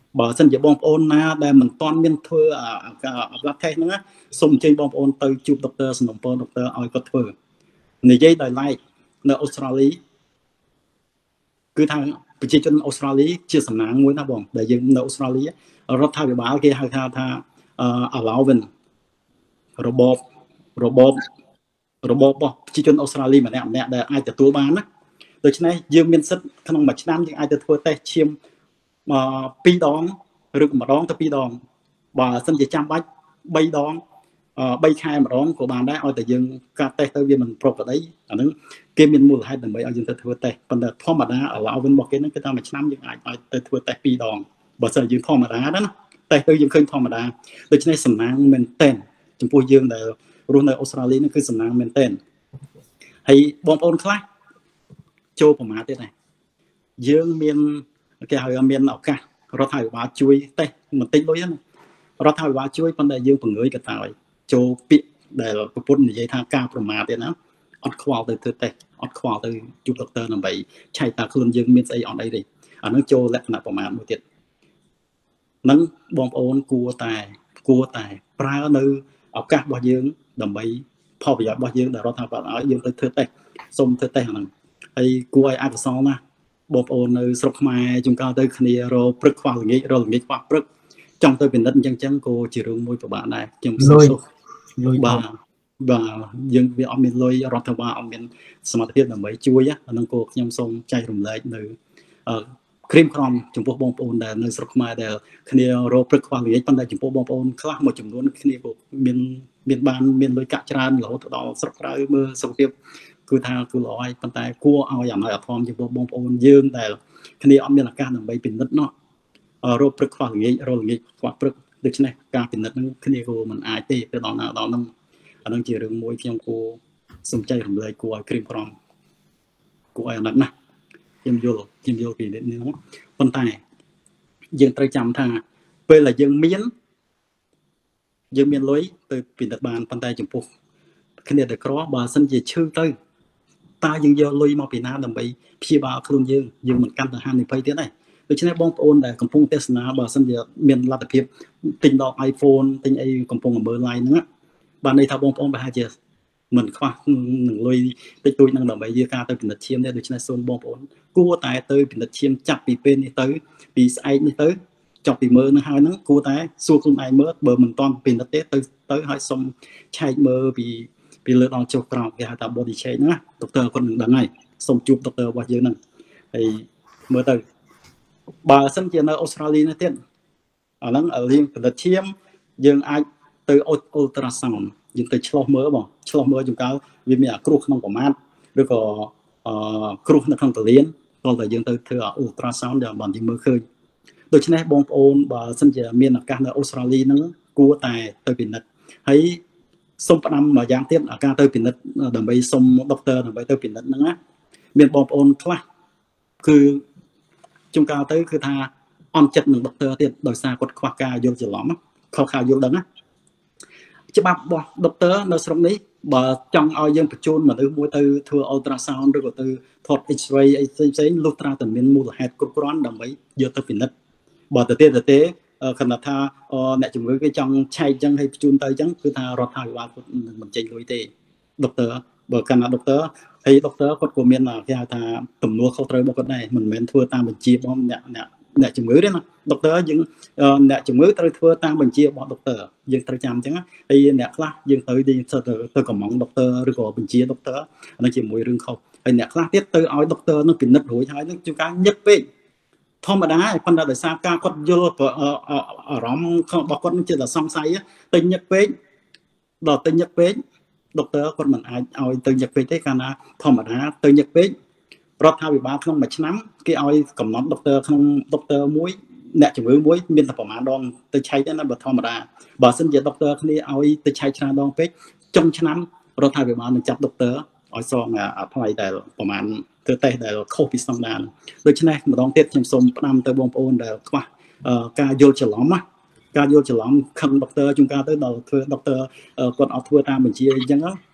បើសិនជាបងប្អូនណាដែលមិនទាន់មានធ្វើការ blood test ហ្នឹងសូមអញ្ជើញបងប្អូនទៅជួបដុកទ័រសំណុំពរដុកទ័រឲ្យគាត់ធ្វើនិយាយដោយឡែកនៅអូស្ត្រាលីគឺថាប្រជាជនអូស្ត្រាលីជាសំណាងមួយណាបងដែលយើងនៅអូស្ត្រាលីរដ្ឋាភិបាលគេហៅថាថា allowance របបរបបរបបរបស់ប្រជាជនអូស្ត្រាលីម្នាក់ម្នាក់ដែលអាចទទួលបានណាដូច្នេះយើងមានសិទ្ធិក្នុងមួយឆ្នាំយើងអាចទៅធ្វើតេស្តឈាមពីរដងឬក៏ម្ដងទៅពីរដងបើសិនជាចាំបាច់បីដងបីខែម្ដងក៏បានដែរឲ្យតែយើងការតេស្តទៅវាមិនប្រក្រតីអាហ្នឹងគេមានមូលហេតុដើម្បីឲ្យយើងទៅធ្វើតេស្តប៉ុន្តែធម្មតា allowance របស់គេហ្នឹងគឺថាមួយឆ្នាំយើងអាចឲ្យទៅធ្វើតេស្តពីរដងបើសិនជាយើងធម្មតាណាតេស្តទៅយើងឃើញធម្មតាដូច្នេះសំណាងមែនតែនចំពោះយើងដែលរស់នៅអូស្ត្រាលីហ្នឹងគឺសំណាងមែនតែនហើយបងប្អូនខ្លះចូលប្រមាថទៀតដែរយើងមានគេហៅថាមានឱកាសរដ្ឋាភិបាលជួយតេស្តបន្តិចលុយហ្នឹងរដ្ឋាភិបាលជួយប៉ុន្តែយើងពង្រឿយកតាឲ្យចូលពាក្យដែលប្រពន្ធនិយាយថាការប្រមាថទៀតណាអត់ខ្វល់ទៅធ្វើតេស្តអត់ខ្វល់ទៅជួបដុកទ័រដើម្បីឆែកតាខ្លួនយើងមានស្អីអត់អីទេអានឹងចូលលក្ខណៈប្រមាថមួយទៀតនឹងបងប្អូនគួរតែគួរតែប្រើនៅឱកាសរបស់យើងដើម្បីផលប្រយោជន៍របស់យើងដែលរដ្ឋាភិបាលឲ្យយើងទៅធ្វើតេស្តសូមធ្វើតេស្តអាហ្នឹងហើយគួរឲ្យអកុសលណាស់បងប្អូននៅស្រុកខ្មែរជួនកាលទៅគ្នារព្រឹកខ្វះល្ងាចរល្ងាចខ្វះព្រឹកចង់ទៅពិនិត្យអញ្ចឹងចឹងក៏ជារឿងមួយពិបាកដែរខ្ញុំសួរលុយបាទបាទយើងវាអត់មានលុយរដ្ឋាភិបាលអត់មានសមត្ថភាពដើម្បីជួយអាហ្នឹងក៏ខ្ញុំសូមចែករំលែកនៅក្រៀមក្រំចំពោះបងប្អូនដែលនៅស្រុកខ្មែរដែលគ្នារព្រឹកខ្វះល្ងាចប៉ុន្តែចំពោះបងប្អូនខ្លះមួយចំនួនគ្នាក៏មានមានបានមានលុយកាក់ច្រើនរហូតដល់ស្រុកក្រៅមើលសុខភាពគឺថាគឺល្អហើយប៉ុន្តែគួរឲ្យអំណោយអធមចំពោះបងប្អូនយើងដែលគ្នាអត់មានឱកាសដើម្បីពិនិត្យនោះរោគព្រឹកខ្វះល្ងាចរល្ងាចខ្វះព្រឹកដូច្នេះការពិនិត្យហ្នឹងគ្នាក៏មិនអាចទេទៅដល់ណាដល់ហ្នឹងអានឹងជារឿងមួយខ្ញុំគួរសំចៃរំលែកគួរឲ្យក្រៀមក្រំគួរឲ្យអាណិតណាស់ខ្ញុំយល់ខ្ញុំយល់ពីនេះហ្នឹងប៉ុន្តែយើងត្រូវចាំថាពេលដែលយើងមានយើងមានលុយទៅពិនិត្យបានប៉ុន្តែចំពោះគ្នាដែលក្របើសិនជាឈឺទៅតើយើងយកលុយមកពីណាដើម្បីព្យាបាលខ្លួនយើងយើងមិនកាន់ទៅហានិភ័យទៀតទេដូច្នេះបងប្អូនដែលកំពុងទេសនាបើសិនជាមានលទ្ធភាពទិញដល់ iPhone ទិញអីកំពុងមើល live ហ្នឹងបានន័យថាបងប្អូនប្រហែលជាមិនខ្វះនឹងលុយតិចតួចនឹងដើម្បីយកការទៅពិនិត្យឈាមទេដូច្នេះសូមបងប្អូនគួរតែទៅពិនិត្យឈាមចាប់ពីពេលនេះទៅពីស្អែកនេះទៅចប់ពីមើលនឹងហើយហ្នឹងគួរតែសួរខ្លួនឯងមើលបើមិនទាន់ពិនិត្យទេទៅទៅឲ្យសុំឆែកមើលពីពីលើដល់ចុះក្រោមគេហៅថា body check ណាដុកទ័រគាត់នឹងដឹងហើយសូមជួបដុកទ័ររបស់យើងហ្នឹងហើយមើលទៅបើសិនជានៅអូស្ត្រាលីនេះទៀតអាហ្នឹងរៀងពិនិត្យឈាមយើងអាចទៅ ultrasound យើងទៅឆ្លោះមើលបងឆ្លោះមើលជួនកាលវាមានអាគ្រោះក្នុងប្រមាថឬក៏អឺគ្រោះនៅក្នុងទលានតោះតែយើងទៅធ្វើ ultrasound យ៉ាងបានយើងមើលឃើញដូច្នេះបងប្អូនបើសិនជាមានឱកាសនៅអូស្ត្រាលីហ្នឹងគួរតែទៅពិនិត្យហើយសូមផ្ដាំមួយយ៉ាងទៀតអាការទៅពិនិត្យដើម្បីសុំដុកទ័រដើម្បីទៅពិនិត្យហ្នឹងណាមានបងប្អូនខ្លះគឺជួនកាលទៅគឺថាអន់ចិត្តនឹងដុកទ័រទៀតដោយសារគាត់ខ្វះការយល់ច្រឡំខុសការយល់ដឹងណាច្បាប់របស់ដុកទ័រនៅស្រុកនេះបើចង់ឲ្យយើងបញ្ជូនមនុស្សមួយទៅធ្វើ ultrasound ឬក៏ទៅថត X-ray អីផ្សេងផ្សេងលុះត្រាតែមានមូលហេតុគ្រប់គ្រាន់ដើម្បីយកទៅពិនិត្យបើទៅទេទៅទេគណៈថាអ្នកជំងឺគេចង់ឆែកចឹងឲ្យបញ្ជូនទៅចឹងគឺថារដ្ឋាភិបាលគាត់មិនចេញលុយទេដុកទ័របើគណៈដុកទ័រហើយដុកទ័រគាត់ក៏មានគេហៅថាទំនួលខុសត្រូវរបស់គាត់ដែរមិនមែនធ្វើតាមបញ្ជារបស់អ្នកអ្នកអ្នកជំងឺទេណាដុកទ័រយើងអ្នកជំងឺត្រូវធ្វើតាមបញ្ជារបស់ដុកទ័រយើងត្រូវចាំអញ្ចឹងហើយអ្នកខ្លះយើងទៅទៅទៅកំងដុកទ័រឬក៏បញ្ជាដុកទ័រអានោះជាមួយរឿងខុសហើយអ្នកខ្លះទៀតទៅឲ្យដុកទ័រនឹងពិនិត្យរួចហើយនឹងជួនកាលញឹកពេកធម្មតាប៉ុន្តែដោយសារការគាត់យល់អារម្មណ៍របស់គាត់នឹងជាតែសង្ស័យទៅញឹកពេកដល់ទៅញឹកពេកដុកទ័រគាត់មិនអាចឲ្យទៅញឹកពេកទេកាលណាធម្មតាទៅញឹកពេករដ្ឋាភិបាលក្នុងមួយឆ្នាំគេឲ្យកំណត់ដុកទ័រក្នុងដុកទ័រមួយអ្នកជំងឺមួយមានតែប្រមាណដងទៅឆែកទេណាបើធម្មតាបើសិនជាដុកទ័រគ្នាឲ្យទៅឆែកច្រើនដងពេកចុងឆ្នាំរដ្ឋាភិបាលនឹងចាប់ដុកទ័រឲ្យសងអាថ្លៃដែលប្រមាណធ្វើតេស្តដែលខុសពីស្តង់ដារដូច្នេះម្ដងទៀតខ្ញុំសូមផ្ដាំទៅបងប្អូនដែលខ្វះការយល់ច្រឡំណាការយល់ច្រឡំខឹងដុកទ័រជួនកាលទៅដល់ធ្វើដុកទ័រគាត់អត់ធ្វើតាមបញ្ជាអញ្ចឹង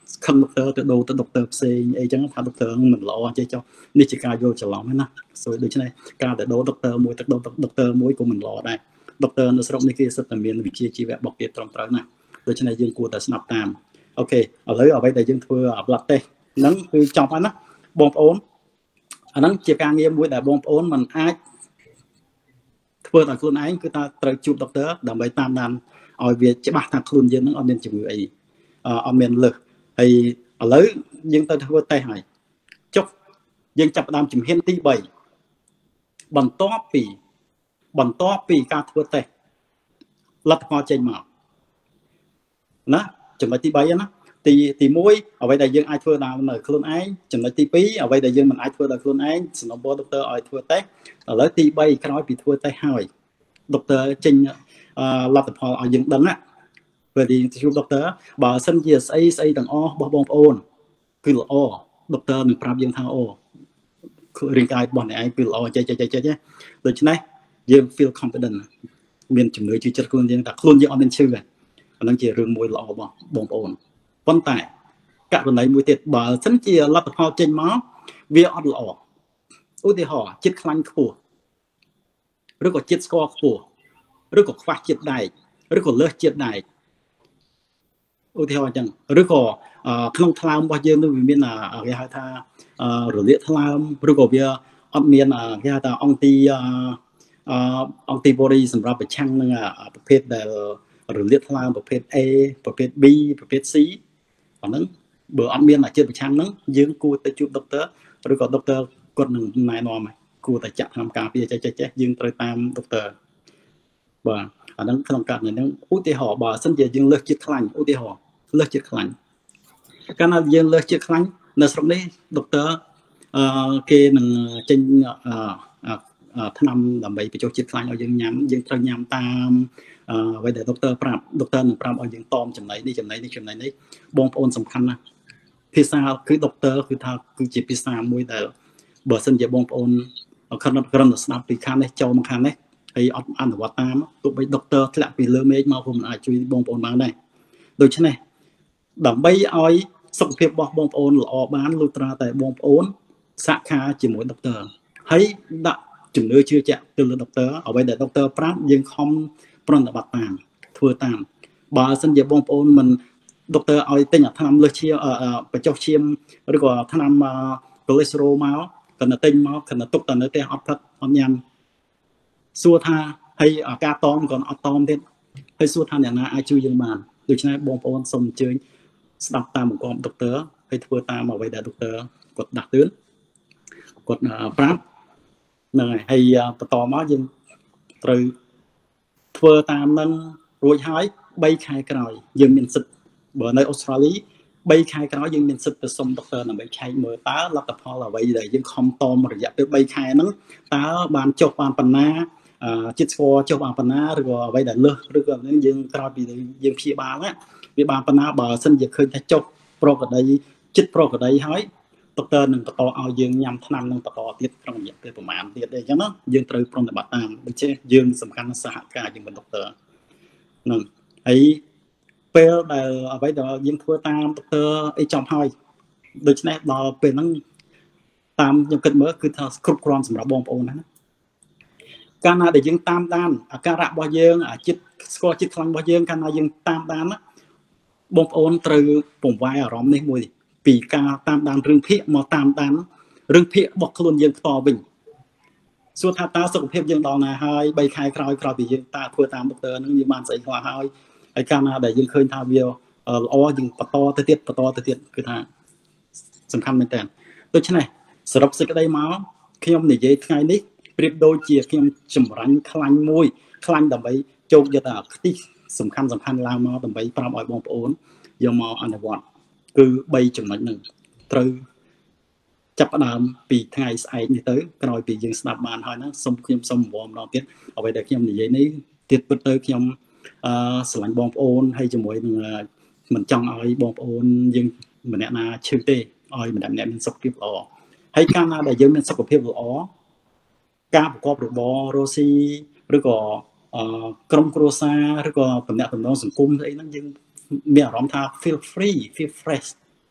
ខឹងដុកទ័រទៅដូរទៅដុកទ័រផ្សេងអីចឹងថាដុកទ័រមិនល្អចេះចុះនេះជាការយល់ច្រឡំហ្នឹងណាសូវដូច្នេះការទៅដូរដុកទ័រមួយទៅដូរដុកទ័រមួយក៏មិនល្អដែរដុកទ័រនៅស្រុកនេះគេសិតតែមានវិជ្ជាជីវៈបកទៀតត្រឹមត្រូវណាដូច្នេះយើងគួរតែស្ដាប់តាមអូខេឥឡូវអ្វីដែលយើងធ្វើប្លត់តេស្តហ្នឹងគឺចប់ហើយណាបងប្អូនអាហ្នឹងជាការងារមួយដែលបងប្អូនមិនអាចធ្វើដោយខ្លួនឯងគឺថាត្រូវជួបដុកទ័រដើម្បីតាមដានឲ្យវាច្បាស់ថាខ្លួនយើងហ្នឹងអត់មានជំងឺអីអត់មានលើសហើយឥឡូវយើងទៅធ្វើតេស្តហើយចុះយើងចាប់ផ្ដើមជំហានទី3បន្ទាប់ពីបន្ទាប់ពីការធ្វើតេស្តលទ្ធផលចេញមកណាចំណុចទី3ណាទីទី1អ្វីដែលយើងអាចធ្វើដល់នៅខ្លួនឯងចំណុចទី2អ្វីដែលយើងមិនអាចធ្វើដល់ខ្លួនឯងសំណពរដុកទ័រឲ្យធ្វើតេស្តឥឡូវទី3ក្រោយពីធ្វើតេស្តហើយដុកទ័រចេញលទ្ធផលឲ្យយើងដឹងណាពេលយើងជួបដុកទ័របើសិនជាស្អីស្អីទាំងអស់របស់បងប្អូនគឺល្អដុកទ័រនឹងប្រាប់យើងថាអូរាងកាយរបស់អ្នកឯងគឺល្អចេះចេះចេះចេះដូច្នេះយើង feel confident មានជំនឿជឿចិត្តខ្លួនយើងថាខ្លួនយើងអត់មានឈឺទេអានឹងជារឿងមួយល្អរបស់បងប្អូនប៉ុន្តែករណីមួយទៀតបើសិនជាលទ្ធផលចេញមកវាអត់ល្អឧទាហរណ៍ជាតិខ្លាញ់ខ្ពស់ឬក៏ជាតិស្ករខ្ពស់ឬក៏ខ្វះជាតិដែកឬក៏លើសជាតិដែកឧទាហរណ៍អញ្ចឹងឬក៏ក្នុងថ្លើមរបស់យើងនឹងវាមានគេហៅថារលាកថ្លើមឬក៏វាអត់មានគេហៅថាអង់ទីអង់ទីបូរីសម្រាប់ប្រឆាំងនឹងប្រភេទដែលរលាកថ្លើមប្រភេទ A ប្រភេទ B ប្រភេទ C អាហ្នឹងបើអត់មានជាតិប្រឆាំងហ្នឹងយើងគួរទៅជួបដុកទ័រឬក៏ដុកទ័រគាត់នឹងណែនាំឲ្យគួរតែចាក់ថ្នាំការពារចេះចេះចេះយើងត្រូវតាមដុកទ័របាទអាហ្នឹងក្នុងករណីហ្នឹងឧទាហរណ៍បើសិនជាយើងលើសជាតិខ្លាញ់ឧទាហរណ៍លើសជាតិខ្លាញ់កាលណាយើងលើសជាតិខ្លាញ់នៅស្រុកនេះដុកទ័រអឺគេនឹងចេញអឺថ្នាំដើម្បីបញ្ចុះជាតិខ្លាញ់ឲ្យយើងញ៉ាំយើងត្រូវញ៉ាំតាមអ្វីដែលដុកទ័រប្រាប់ដុកទ័រនឹងប្រាប់ឲ្យយើងតមចំណីនេះចំណីនេះចំណីនេះបងប្អូនសំខាន់ណាស់ភាសាគឺដុកទ័រគឺថាគឺជាភាសាមួយដែលបើសិនជាបងប្អូនខំក្រំស្ដាប់ពីខាងនេះចូលមកខាងនេះហើយអត់អនុវត្តតាមទោះបីដុកទ័រធ្លាក់ពីលើមេឃមកcũngមិនអាចជួយបងប្អូនបានដែរដូច្នេះដើម្បីឲ្យសុខភាពរបស់បងប្អូនល្អបានលុះត្រាតែបងប្អូនសហការជាមួយដុកទ័រហើយដាក់ជំនឿជឿជាក់ទៅលើដុកទ័រអ្វីដែលដុកទ័រប្រាប់យើងខំប្រតិបត្តិតាមធ្វើតាមបើសិនជាបងប្អូនមិនដុកទ័រឲ្យទិញអាថ្នាំលើសឈាមបញ្ចុះឈាមឬក៏ថ្នាំកូលេស្តេរ៉ូលមកគាត់ទៅទិញមកគាត់ទៅទុកតែនៅផ្ទះអត់ផឹកអត់ញ៉ាំសួរថាហើយអាការតមក៏អត់តមទៀតហើយសួរថាអ្នកណាអាចជួយយើងបានដូច្នេះបងប្អូនសូមអញ្ជើញស្ដាប់តាមបង្គាប់ដុកទ័រហើយធ្វើតាមអ្វីដែលដុកទ័រគាត់ដាស់តឿនគាត់ប្រាប់ហ្នឹងហើយហើយបន្តមកយើងត្រូវធ្វើតាមនឹងរួចហើយ3ខែក្រោយយើងមានសិទ្ធិបើនៅអូស្ត្រាលី3ខែក្រោយយើងមានសិទ្ធិទៅសុំដុកទ័រដើម្បីឆែកមើលតើលទ្ធផលអ្វីដែលយើងខំតមរយៈពេល3ខែហ្នឹងតើបានចុះបានប៉ុណ្ណាជាតិស្ករចុះបានប៉ុណ្ណាឬក៏អ្វីដែលលើសឬក៏យើងក្រោយពីយើងព្យាបាលណាវាបានប៉ុណ្ណាបើសិនជាឃើញថាចុះប្រកដីចិត្តប្រកដីហើយដុកទ័រនឹងបន្តឲ្យយើងញ៉ាំថ្នាំនឹងបន្តទៀតក្នុងរយៈពេលប្រហែលទៀតអីចឹងណាយើងត្រូវប្រតិបត្តិតាមដូច្នេះយើងសំខាន់សហការជាមួយដុកទ័រហ្នឹងហើយពេលដែលអ្វីដែលយើងធ្វើតាមដុកទ័រអីចំហើយដូច្នេះដល់ពេលហ្នឹងតាមខ្ញុំគិតមើលគឺថាគ្រប់គ្រាន់សម្រាប់បងប្អូនណាកាលណាដែលយើងតាមដានអាការៈរបស់យើងអាចិត្តស្គាល់ចិត្តខ្លាំងរបស់យើងកាលណាយើងតាមដានណាបងប្អូនត្រូវពង្វាយអារម្មណ៍នេះមួយពីការតាមដានរឿងភាគមកតាមដានរឿងភាគរបស់ខ្លួនយើងផ្ទាល់វិញសួរថាតើសុខភាពយើងដល់ណាហើយ3ខែក្រោយក្រោយពីយើងតើធ្វើតាមដុកទ័រហ្នឹងយើងបានស្អីខ្លះហើយហើយកាលណាដែលយើងឃើញថាវាល្អយើងបន្តទៅទៀតបន្តទៅទៀតគឺថាសំខាន់មែនតើដូច្នេះសរុបសេចក្តីមកខ្ញុំនិយាយថ្ងៃនេះប្រៀបដូចជាខ្ញុំចម្រាញ់ខ្លាញ់មួយខ្លាញ់ដើម្បីជោគយកតែខ្ទិះសំខាន់សំខាន់ឡើងមកដើម្បីប្រាប់ឲ្យបងប្អូនយកមកអនុវត្តគឺ3ចំណុចហ្នឹងត្រូវចាប់ផ្ដើមពីថ្ងៃស្អែកនេះទៅក្រោយពីយើងស្ដាប់បានហើយហ្នឹងសូមខ្ញុំសូមអង្វរម្ដងទៀតអ្វីដែលខ្ញុំនិយាយនេះទៀតពិតទៅខ្ញុំអឺស្រឡាញ់បងប្អូនហើយជាមួយនឹងមិនចង់ឲ្យបងប្អូនយើងម្នាក់ណាឈឺទេឲ្យម្នាក់ម្នាក់មានសុខភាពល្អហើយកាលណាដែលយើងមានសុខភាពល្អការប្រកបរបររស់ស៊ីឬក៏ក្រុមគ្រួសារឬក៏តំណែងតំណងសង្គមអីហ្នឹងយើងមានអារម្មណ៍ថា feel free feel fresh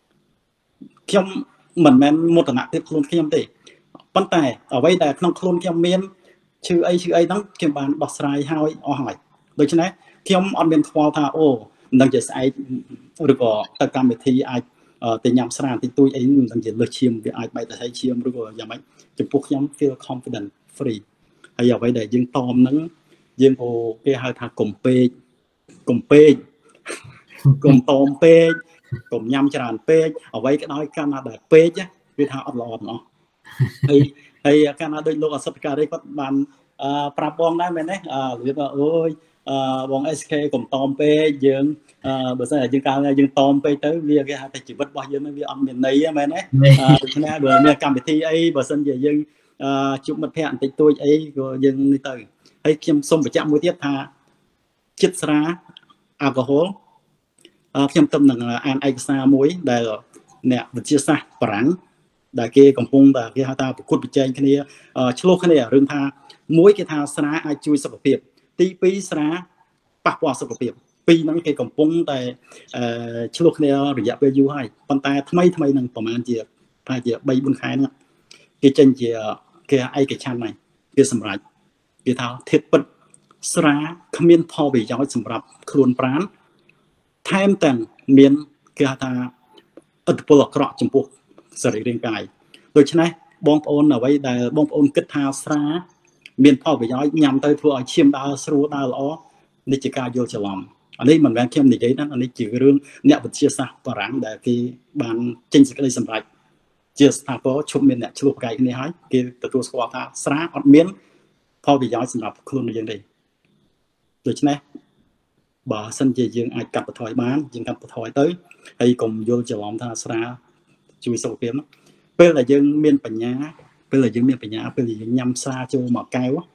ខ្ញុំមិនមែនមោទនភាពខ្លួនខ្ញុំទេប៉ុន្តែអ្វីដែលក្នុងខ្លួនខ្ញុំមានឈឺអីឈឺអីហ្នឹងខ្ញុំបានដោះស្រាយហើយអស់ហើយដូច្នេះខ្ញុំអត់មានខ្វល់ថាអូមិនដឹងជាស្អែកឬក៏ទៅកម្មវិធីអាចទៅញ៉ាំស្រាបន្តិចតួចអីមិនដឹងជាលើសឈាមវាអាចបែកទៅឲ្យឈាមឬក៏យ៉ាងម៉េចចំពោះខ្ញុំ feel confident free ហើយអ្វីដែលយើងតមហ្នឹងយើងក៏គេហៅថាកុំពេកកុំពេកកុំតមពេកកុំញ៉ាំច្រើនពេកអ្វីក៏ដោយកាលណាដែលពេកគឺថាអត់ល្អទាំងអស់ហើយហើយកាលណាដូចលោកអសតការីគាត់បានប្រាប់បងដែរមែនទេនិយាយថាអូយបង เอส เค កុំតមពេកយើងបើសិនតែយើងកាលយើងតមពេកទៅវាគេហៅថាជីវិតរបស់យើងវាអត់មានន័យមែនទេដូច្នេះបើមានកម្មវិធីអីបើសិនជាយើងជួបមិត្តភ័ក្តិបន្តិចតួចអីក៏យើងនេះទៅហើយខ្ញុំសូមបញ្ជាក់មួយទៀតថាចិត្តស្រាអាល់កុហុលខ្ញុំទៅនឹងអានឯកសារមួយដែលអ្នកវិទ្យាសាស្ត្របារាំងដែលគេកំពុងតែគេហៅថាប្រកួតប្រជែងគ្នាឆ្លោះគ្នារឿងថាមួយគេថាស្រាអាចជួយសុខភាពទីពីរស្រាប៉ះពាល់សុខភាពពីរហ្នឹងគេកំពុងតែឆ្លោះគ្នារយៈពេលយូរហើយប៉ុន្តែថ្មីថ្មីហ្នឹងប្រហែលជាថាជាបីបួនខែហ្នឹងគេចេញជាគេឯកច្ឆន្ទហ្នឹងគេសម្រេចគេថាធៀបពិតស្រាគ្មានផលប្រយោជន៍សម្រាប់ខ្លួនប្រាណថែមទាំងមានគេហៅថាឥទ្ធិពលអាក្រក់ចំពោះសរីរាង្គកាយដូច្នេះបងប្អូនអ្វីដែលបងប្អូនគិតថាស្រាមានផលប្រយោជន៍ញ៉ាំទៅធ្វើឲ្យឈាមដើរស្រួលដើរល្អនេះជាការយល់ច្រឡំអានេះមិនមែនខ្ញុំនិយាយណាអានេះជារឿងអ្នកវិទ្យាសាស្ត្របារាំងដែលគេបានចេញសេចក្តីសម្រេចជាស្ថាពរជុំមានអ្នកឆ្លោះប្រកែកគ្នាហើយគេទទួលស្គាល់ថាស្រាអត់មានផលប្រយោជន៍សម្រាប់ខ្លួនយើងទេដូច្នេះបើសិនជាយើងអាចកាត់បន្ថយបានយើងកាត់បន្ថយទៅហើយកុំយល់ច្រឡំថាស្រាជួយសុខភាពពេលដែលយើងមានបញ្ញាពេលដែលយើងមានបញ្ញាពេលដែលយើងញ៉ាំស្រាចូលមកកែវ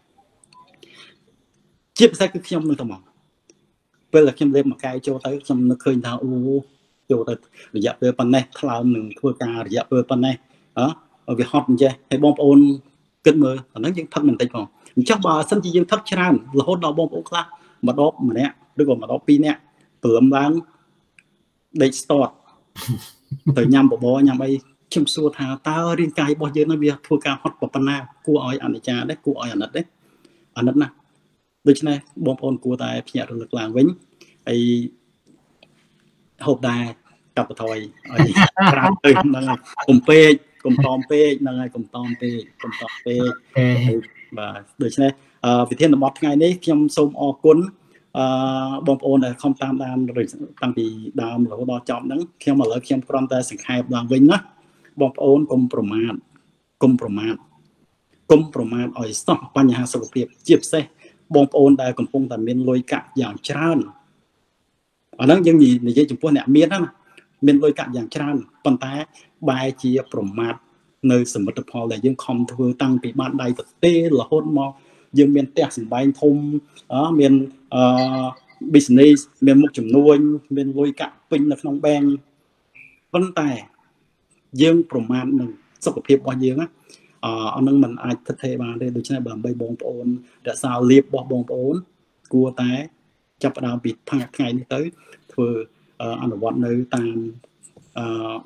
ជាពិសេសគឺខ្ញុំនឹងទៅមកពេលដែលខ្ញុំលេបមកកែវចូលទៅខ្ញុំនឹកឃើញថាអូចូលទៅរយៈពេលប៉ុណ្ណេះថ្លើមនឹងធ្វើការរយៈពេលប៉ុណ្ណេះអើវាហត់អញ្ចេះហើយបងប្អូនគិតមើលអាហ្នឹងយើងថឹកមិនតិចផងអញ្ចឹងបើសិនជាយើងថឹកច្រើនរហូតដល់បងប្អូនខ្លះម្ដងម្នាក់ឬក៏ម្ដងពីរនាក់ព្រមឡើងដេកស្ទាត់ទៅញ៉ាំបបរញ៉ាំអីខ្ញុំសួរថាតើរាងកាយរបស់យើងនឹងវាធ្វើការហត់ប៉ុណ្ណាគួរឲ្យអនិច្ចាដែរគួរឲ្យអាណិតដែរអាណិតណាស់ដូច្នេះបងប្អូនគួរតែភ្ញាក់រលឹកឡើងវិញហើយហូបដែរកាត់បន្ថយឲ្យក្រាបទៅហ្នឹងកុំពេកកុំតមពេកហ្នឹងហើយកុំតមពេកកុំតមពេកបាទដូច្នេះវិធានបទថ្ងៃនេះខ្ញុំសូមអរគុណអឺបងប្អូនដែលខំតាមដានតាំងពីដើមរហូតដល់ចប់ហ្នឹងខ្ញុំឥឡូវខ្ញុំគ្រាន់តែសង្ខេបឡើងវិញណាបងប្អូនកុំប្រមាថកុំប្រមាថកុំប្រមាថឲ្យសោះបញ្ហាសុខភាពជាពិសេសបងប្អូនដែលកំពុងតែមានលុយកាក់យ៉ាងច្រើនអាហ្នឹងយើងនិយាយចំពោះអ្នកមានណាមានលុយកាក់យ៉ាងច្រើនប៉ុន្តែបែរជាប្រមាថនៅសមិទ្ធផលដែលយើងខំធ្វើតាំងពីបាតដៃទៅទេរហូតមកយើងមានផ្ទះសម្បែងធំមានអឺ business មានមុខចំនួនមានលុយកាក់ពេញនៅក្នុង bank ប៉ុន្តែយើងប្រមាថនឹងសុខភាពរបស់យើងណាអឺអានឹងมันអាចថិតថេរបានទេដូច្នេះបើដើម្បីបងប្អូនរក្សាលៀបរបស់បងប្អូនគួរតែចាប់ផ្ដើមពីថ្ងៃនេះទៅធ្វើអនុវត្តនៅតាមអឺ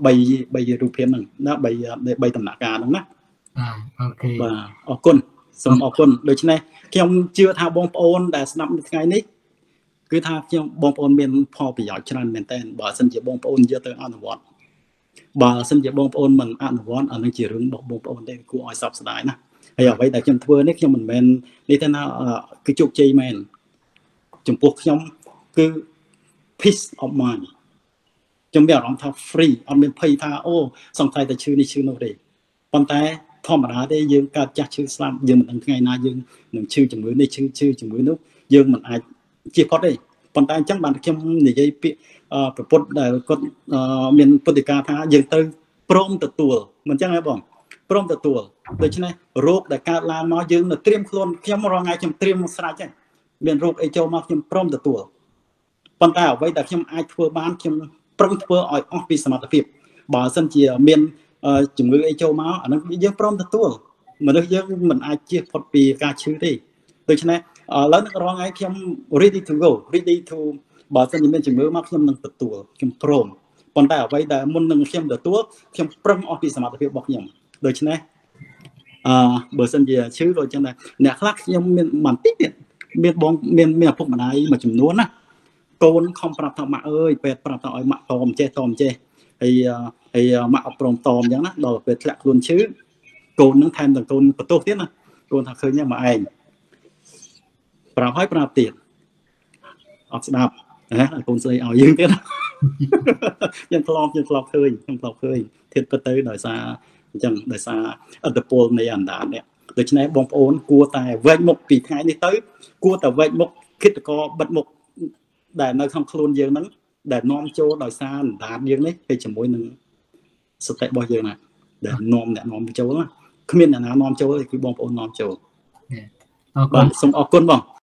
3 3រូបភាពហ្នឹងណា3 3ដំណាក់កាលហ្នឹងណាអូខេបាទអរគុណសូមអរគុណដូច្នេះខ្ញុំជឿថាបងប្អូនដែលស្ដាប់នៅថ្ងៃនេះគឺថាខ្ញុំបងប្អូនមានផលប្រយោជន៍ច្រើនមែនតើបើសិនជាបងប្អូនយកទៅអនុវត្តបើសិនជាបងប្អូនមិនអនុវត្តអានឹងជារឿងរបស់បងប្អូនទេគួរឲ្យសោកស្ដាយណាហើយអ្វីដែលខ្ញុំធ្វើនេះខ្ញុំមិនមែននេះទេណាគឺជោគជ័យមែនចំពោះខ្ញុំគឺ peace of mind ខ្ញុំមានអារម្មណ៍ថា free អត់មានភ័យថាអូសង្ស័យតែឈឺនេះឈឺនោះទេប៉ុន្តែធម្មតាទេយើងកើតចាស់ឈឺស្លាប់យើងមិនដឹងថ្ងៃណាយើងនឹងឈឺជំងឺនេះឈឺឈឺជំងឺនោះយើងមិនអាចជៀសផុតទេប៉ុន្តែអញ្ចឹងបានខ្ញុំនិយាយពាក្យប្រពុតដែលគាត់មានពុទ្ធិកាថាយើងទៅព្រមទទួលមិនអញ្ចឹងហ៎បងព្រមទទួលដូច្នេះរោគដែលកើតឡើងមកយើងនៅត្រៀមខ្លួនខ្ញុំរាល់ថ្ងៃខ្ញុំត្រៀមស្រេចហ្នឹងមានរោគអីចូលមកខ្ញុំព្រមទទួលប៉ុន្តែអ្វីដែលខ្ញុំអាចធ្វើបានខ្ញុំប្រឹងធ្វើឲ្យអស់ពីសមត្ថភាពបើសិនជាមានជំងឺអីចូលមកអានឹងយើងព្រមទទួលមនុស្សយើងមិនអាចជៀសផុតពីការឈឺទេដូច្នេះឥឡូវនឹងរាល់ថ្ងៃខ្ញុំ ready to go ready to បើសិនជាមានជំងឺមកខ្ញុំនឹងទទួលខ្ញុំព្រមប៉ុន្តែអ្វីដែលមុននឹងខ្ញុំទទួលខ្ញុំប្រឹងអស់ពីសមត្ថភាពរបស់ខ្ញុំដូច្នេះអឺបើសិនជាឈឺក៏ចឹងដែរអ្នកខ្លះខ្ញុំមានបន្តិចទៀតមានបងមានមានឪពុកម្ដាយមួយចំនួនណាកូនខំប្រាប់ថាម៉ាក់អើយពេទ្យប្រាប់ថាឲ្យម៉ាក់តមចេះតមចេះហើយហើយម៉ាក់អត់ព្រមតមចឹងណាដល់ពេលធ្លាក់ខ្លួនឈឺកូននឹងថែមទាំងកូនបន្ទោសទៀតណាកូនថាឃើញម៉ាក់ឯងប្រាប់ឲ្យប្រាប់ទៀតអត់ស្ដាប់ណាកូនស្រីឲ្យយើងទៀតខ្ញុំធ្លាប់ខ្ញុំធ្លាប់ឃើញខ្ញុំធ្លាប់ឃើញធៀបទៅដោយសារអញ្ចឹងដោយសារអត្តពលនៃអណ្ដាតនេះដូច្នេះបងប្អូនគួរតែវែកមុខពីថ្ងៃនេះទៅគួរតែវែកមុខគិតកបិទមុខដែលនៅក្នុងខ្លួនយើងហ្នឹងដែលនាំចូលដោយសារអណ្ដាតយើងនេះទៅជាមួយនឹងសតិរបស់យើងណាដែលនាំអ្នកនាំចូលណាគ្មានអ្នកណានាំចូលទេគឺបងប្អូននាំចូលអរគុណសូមអរគុណបង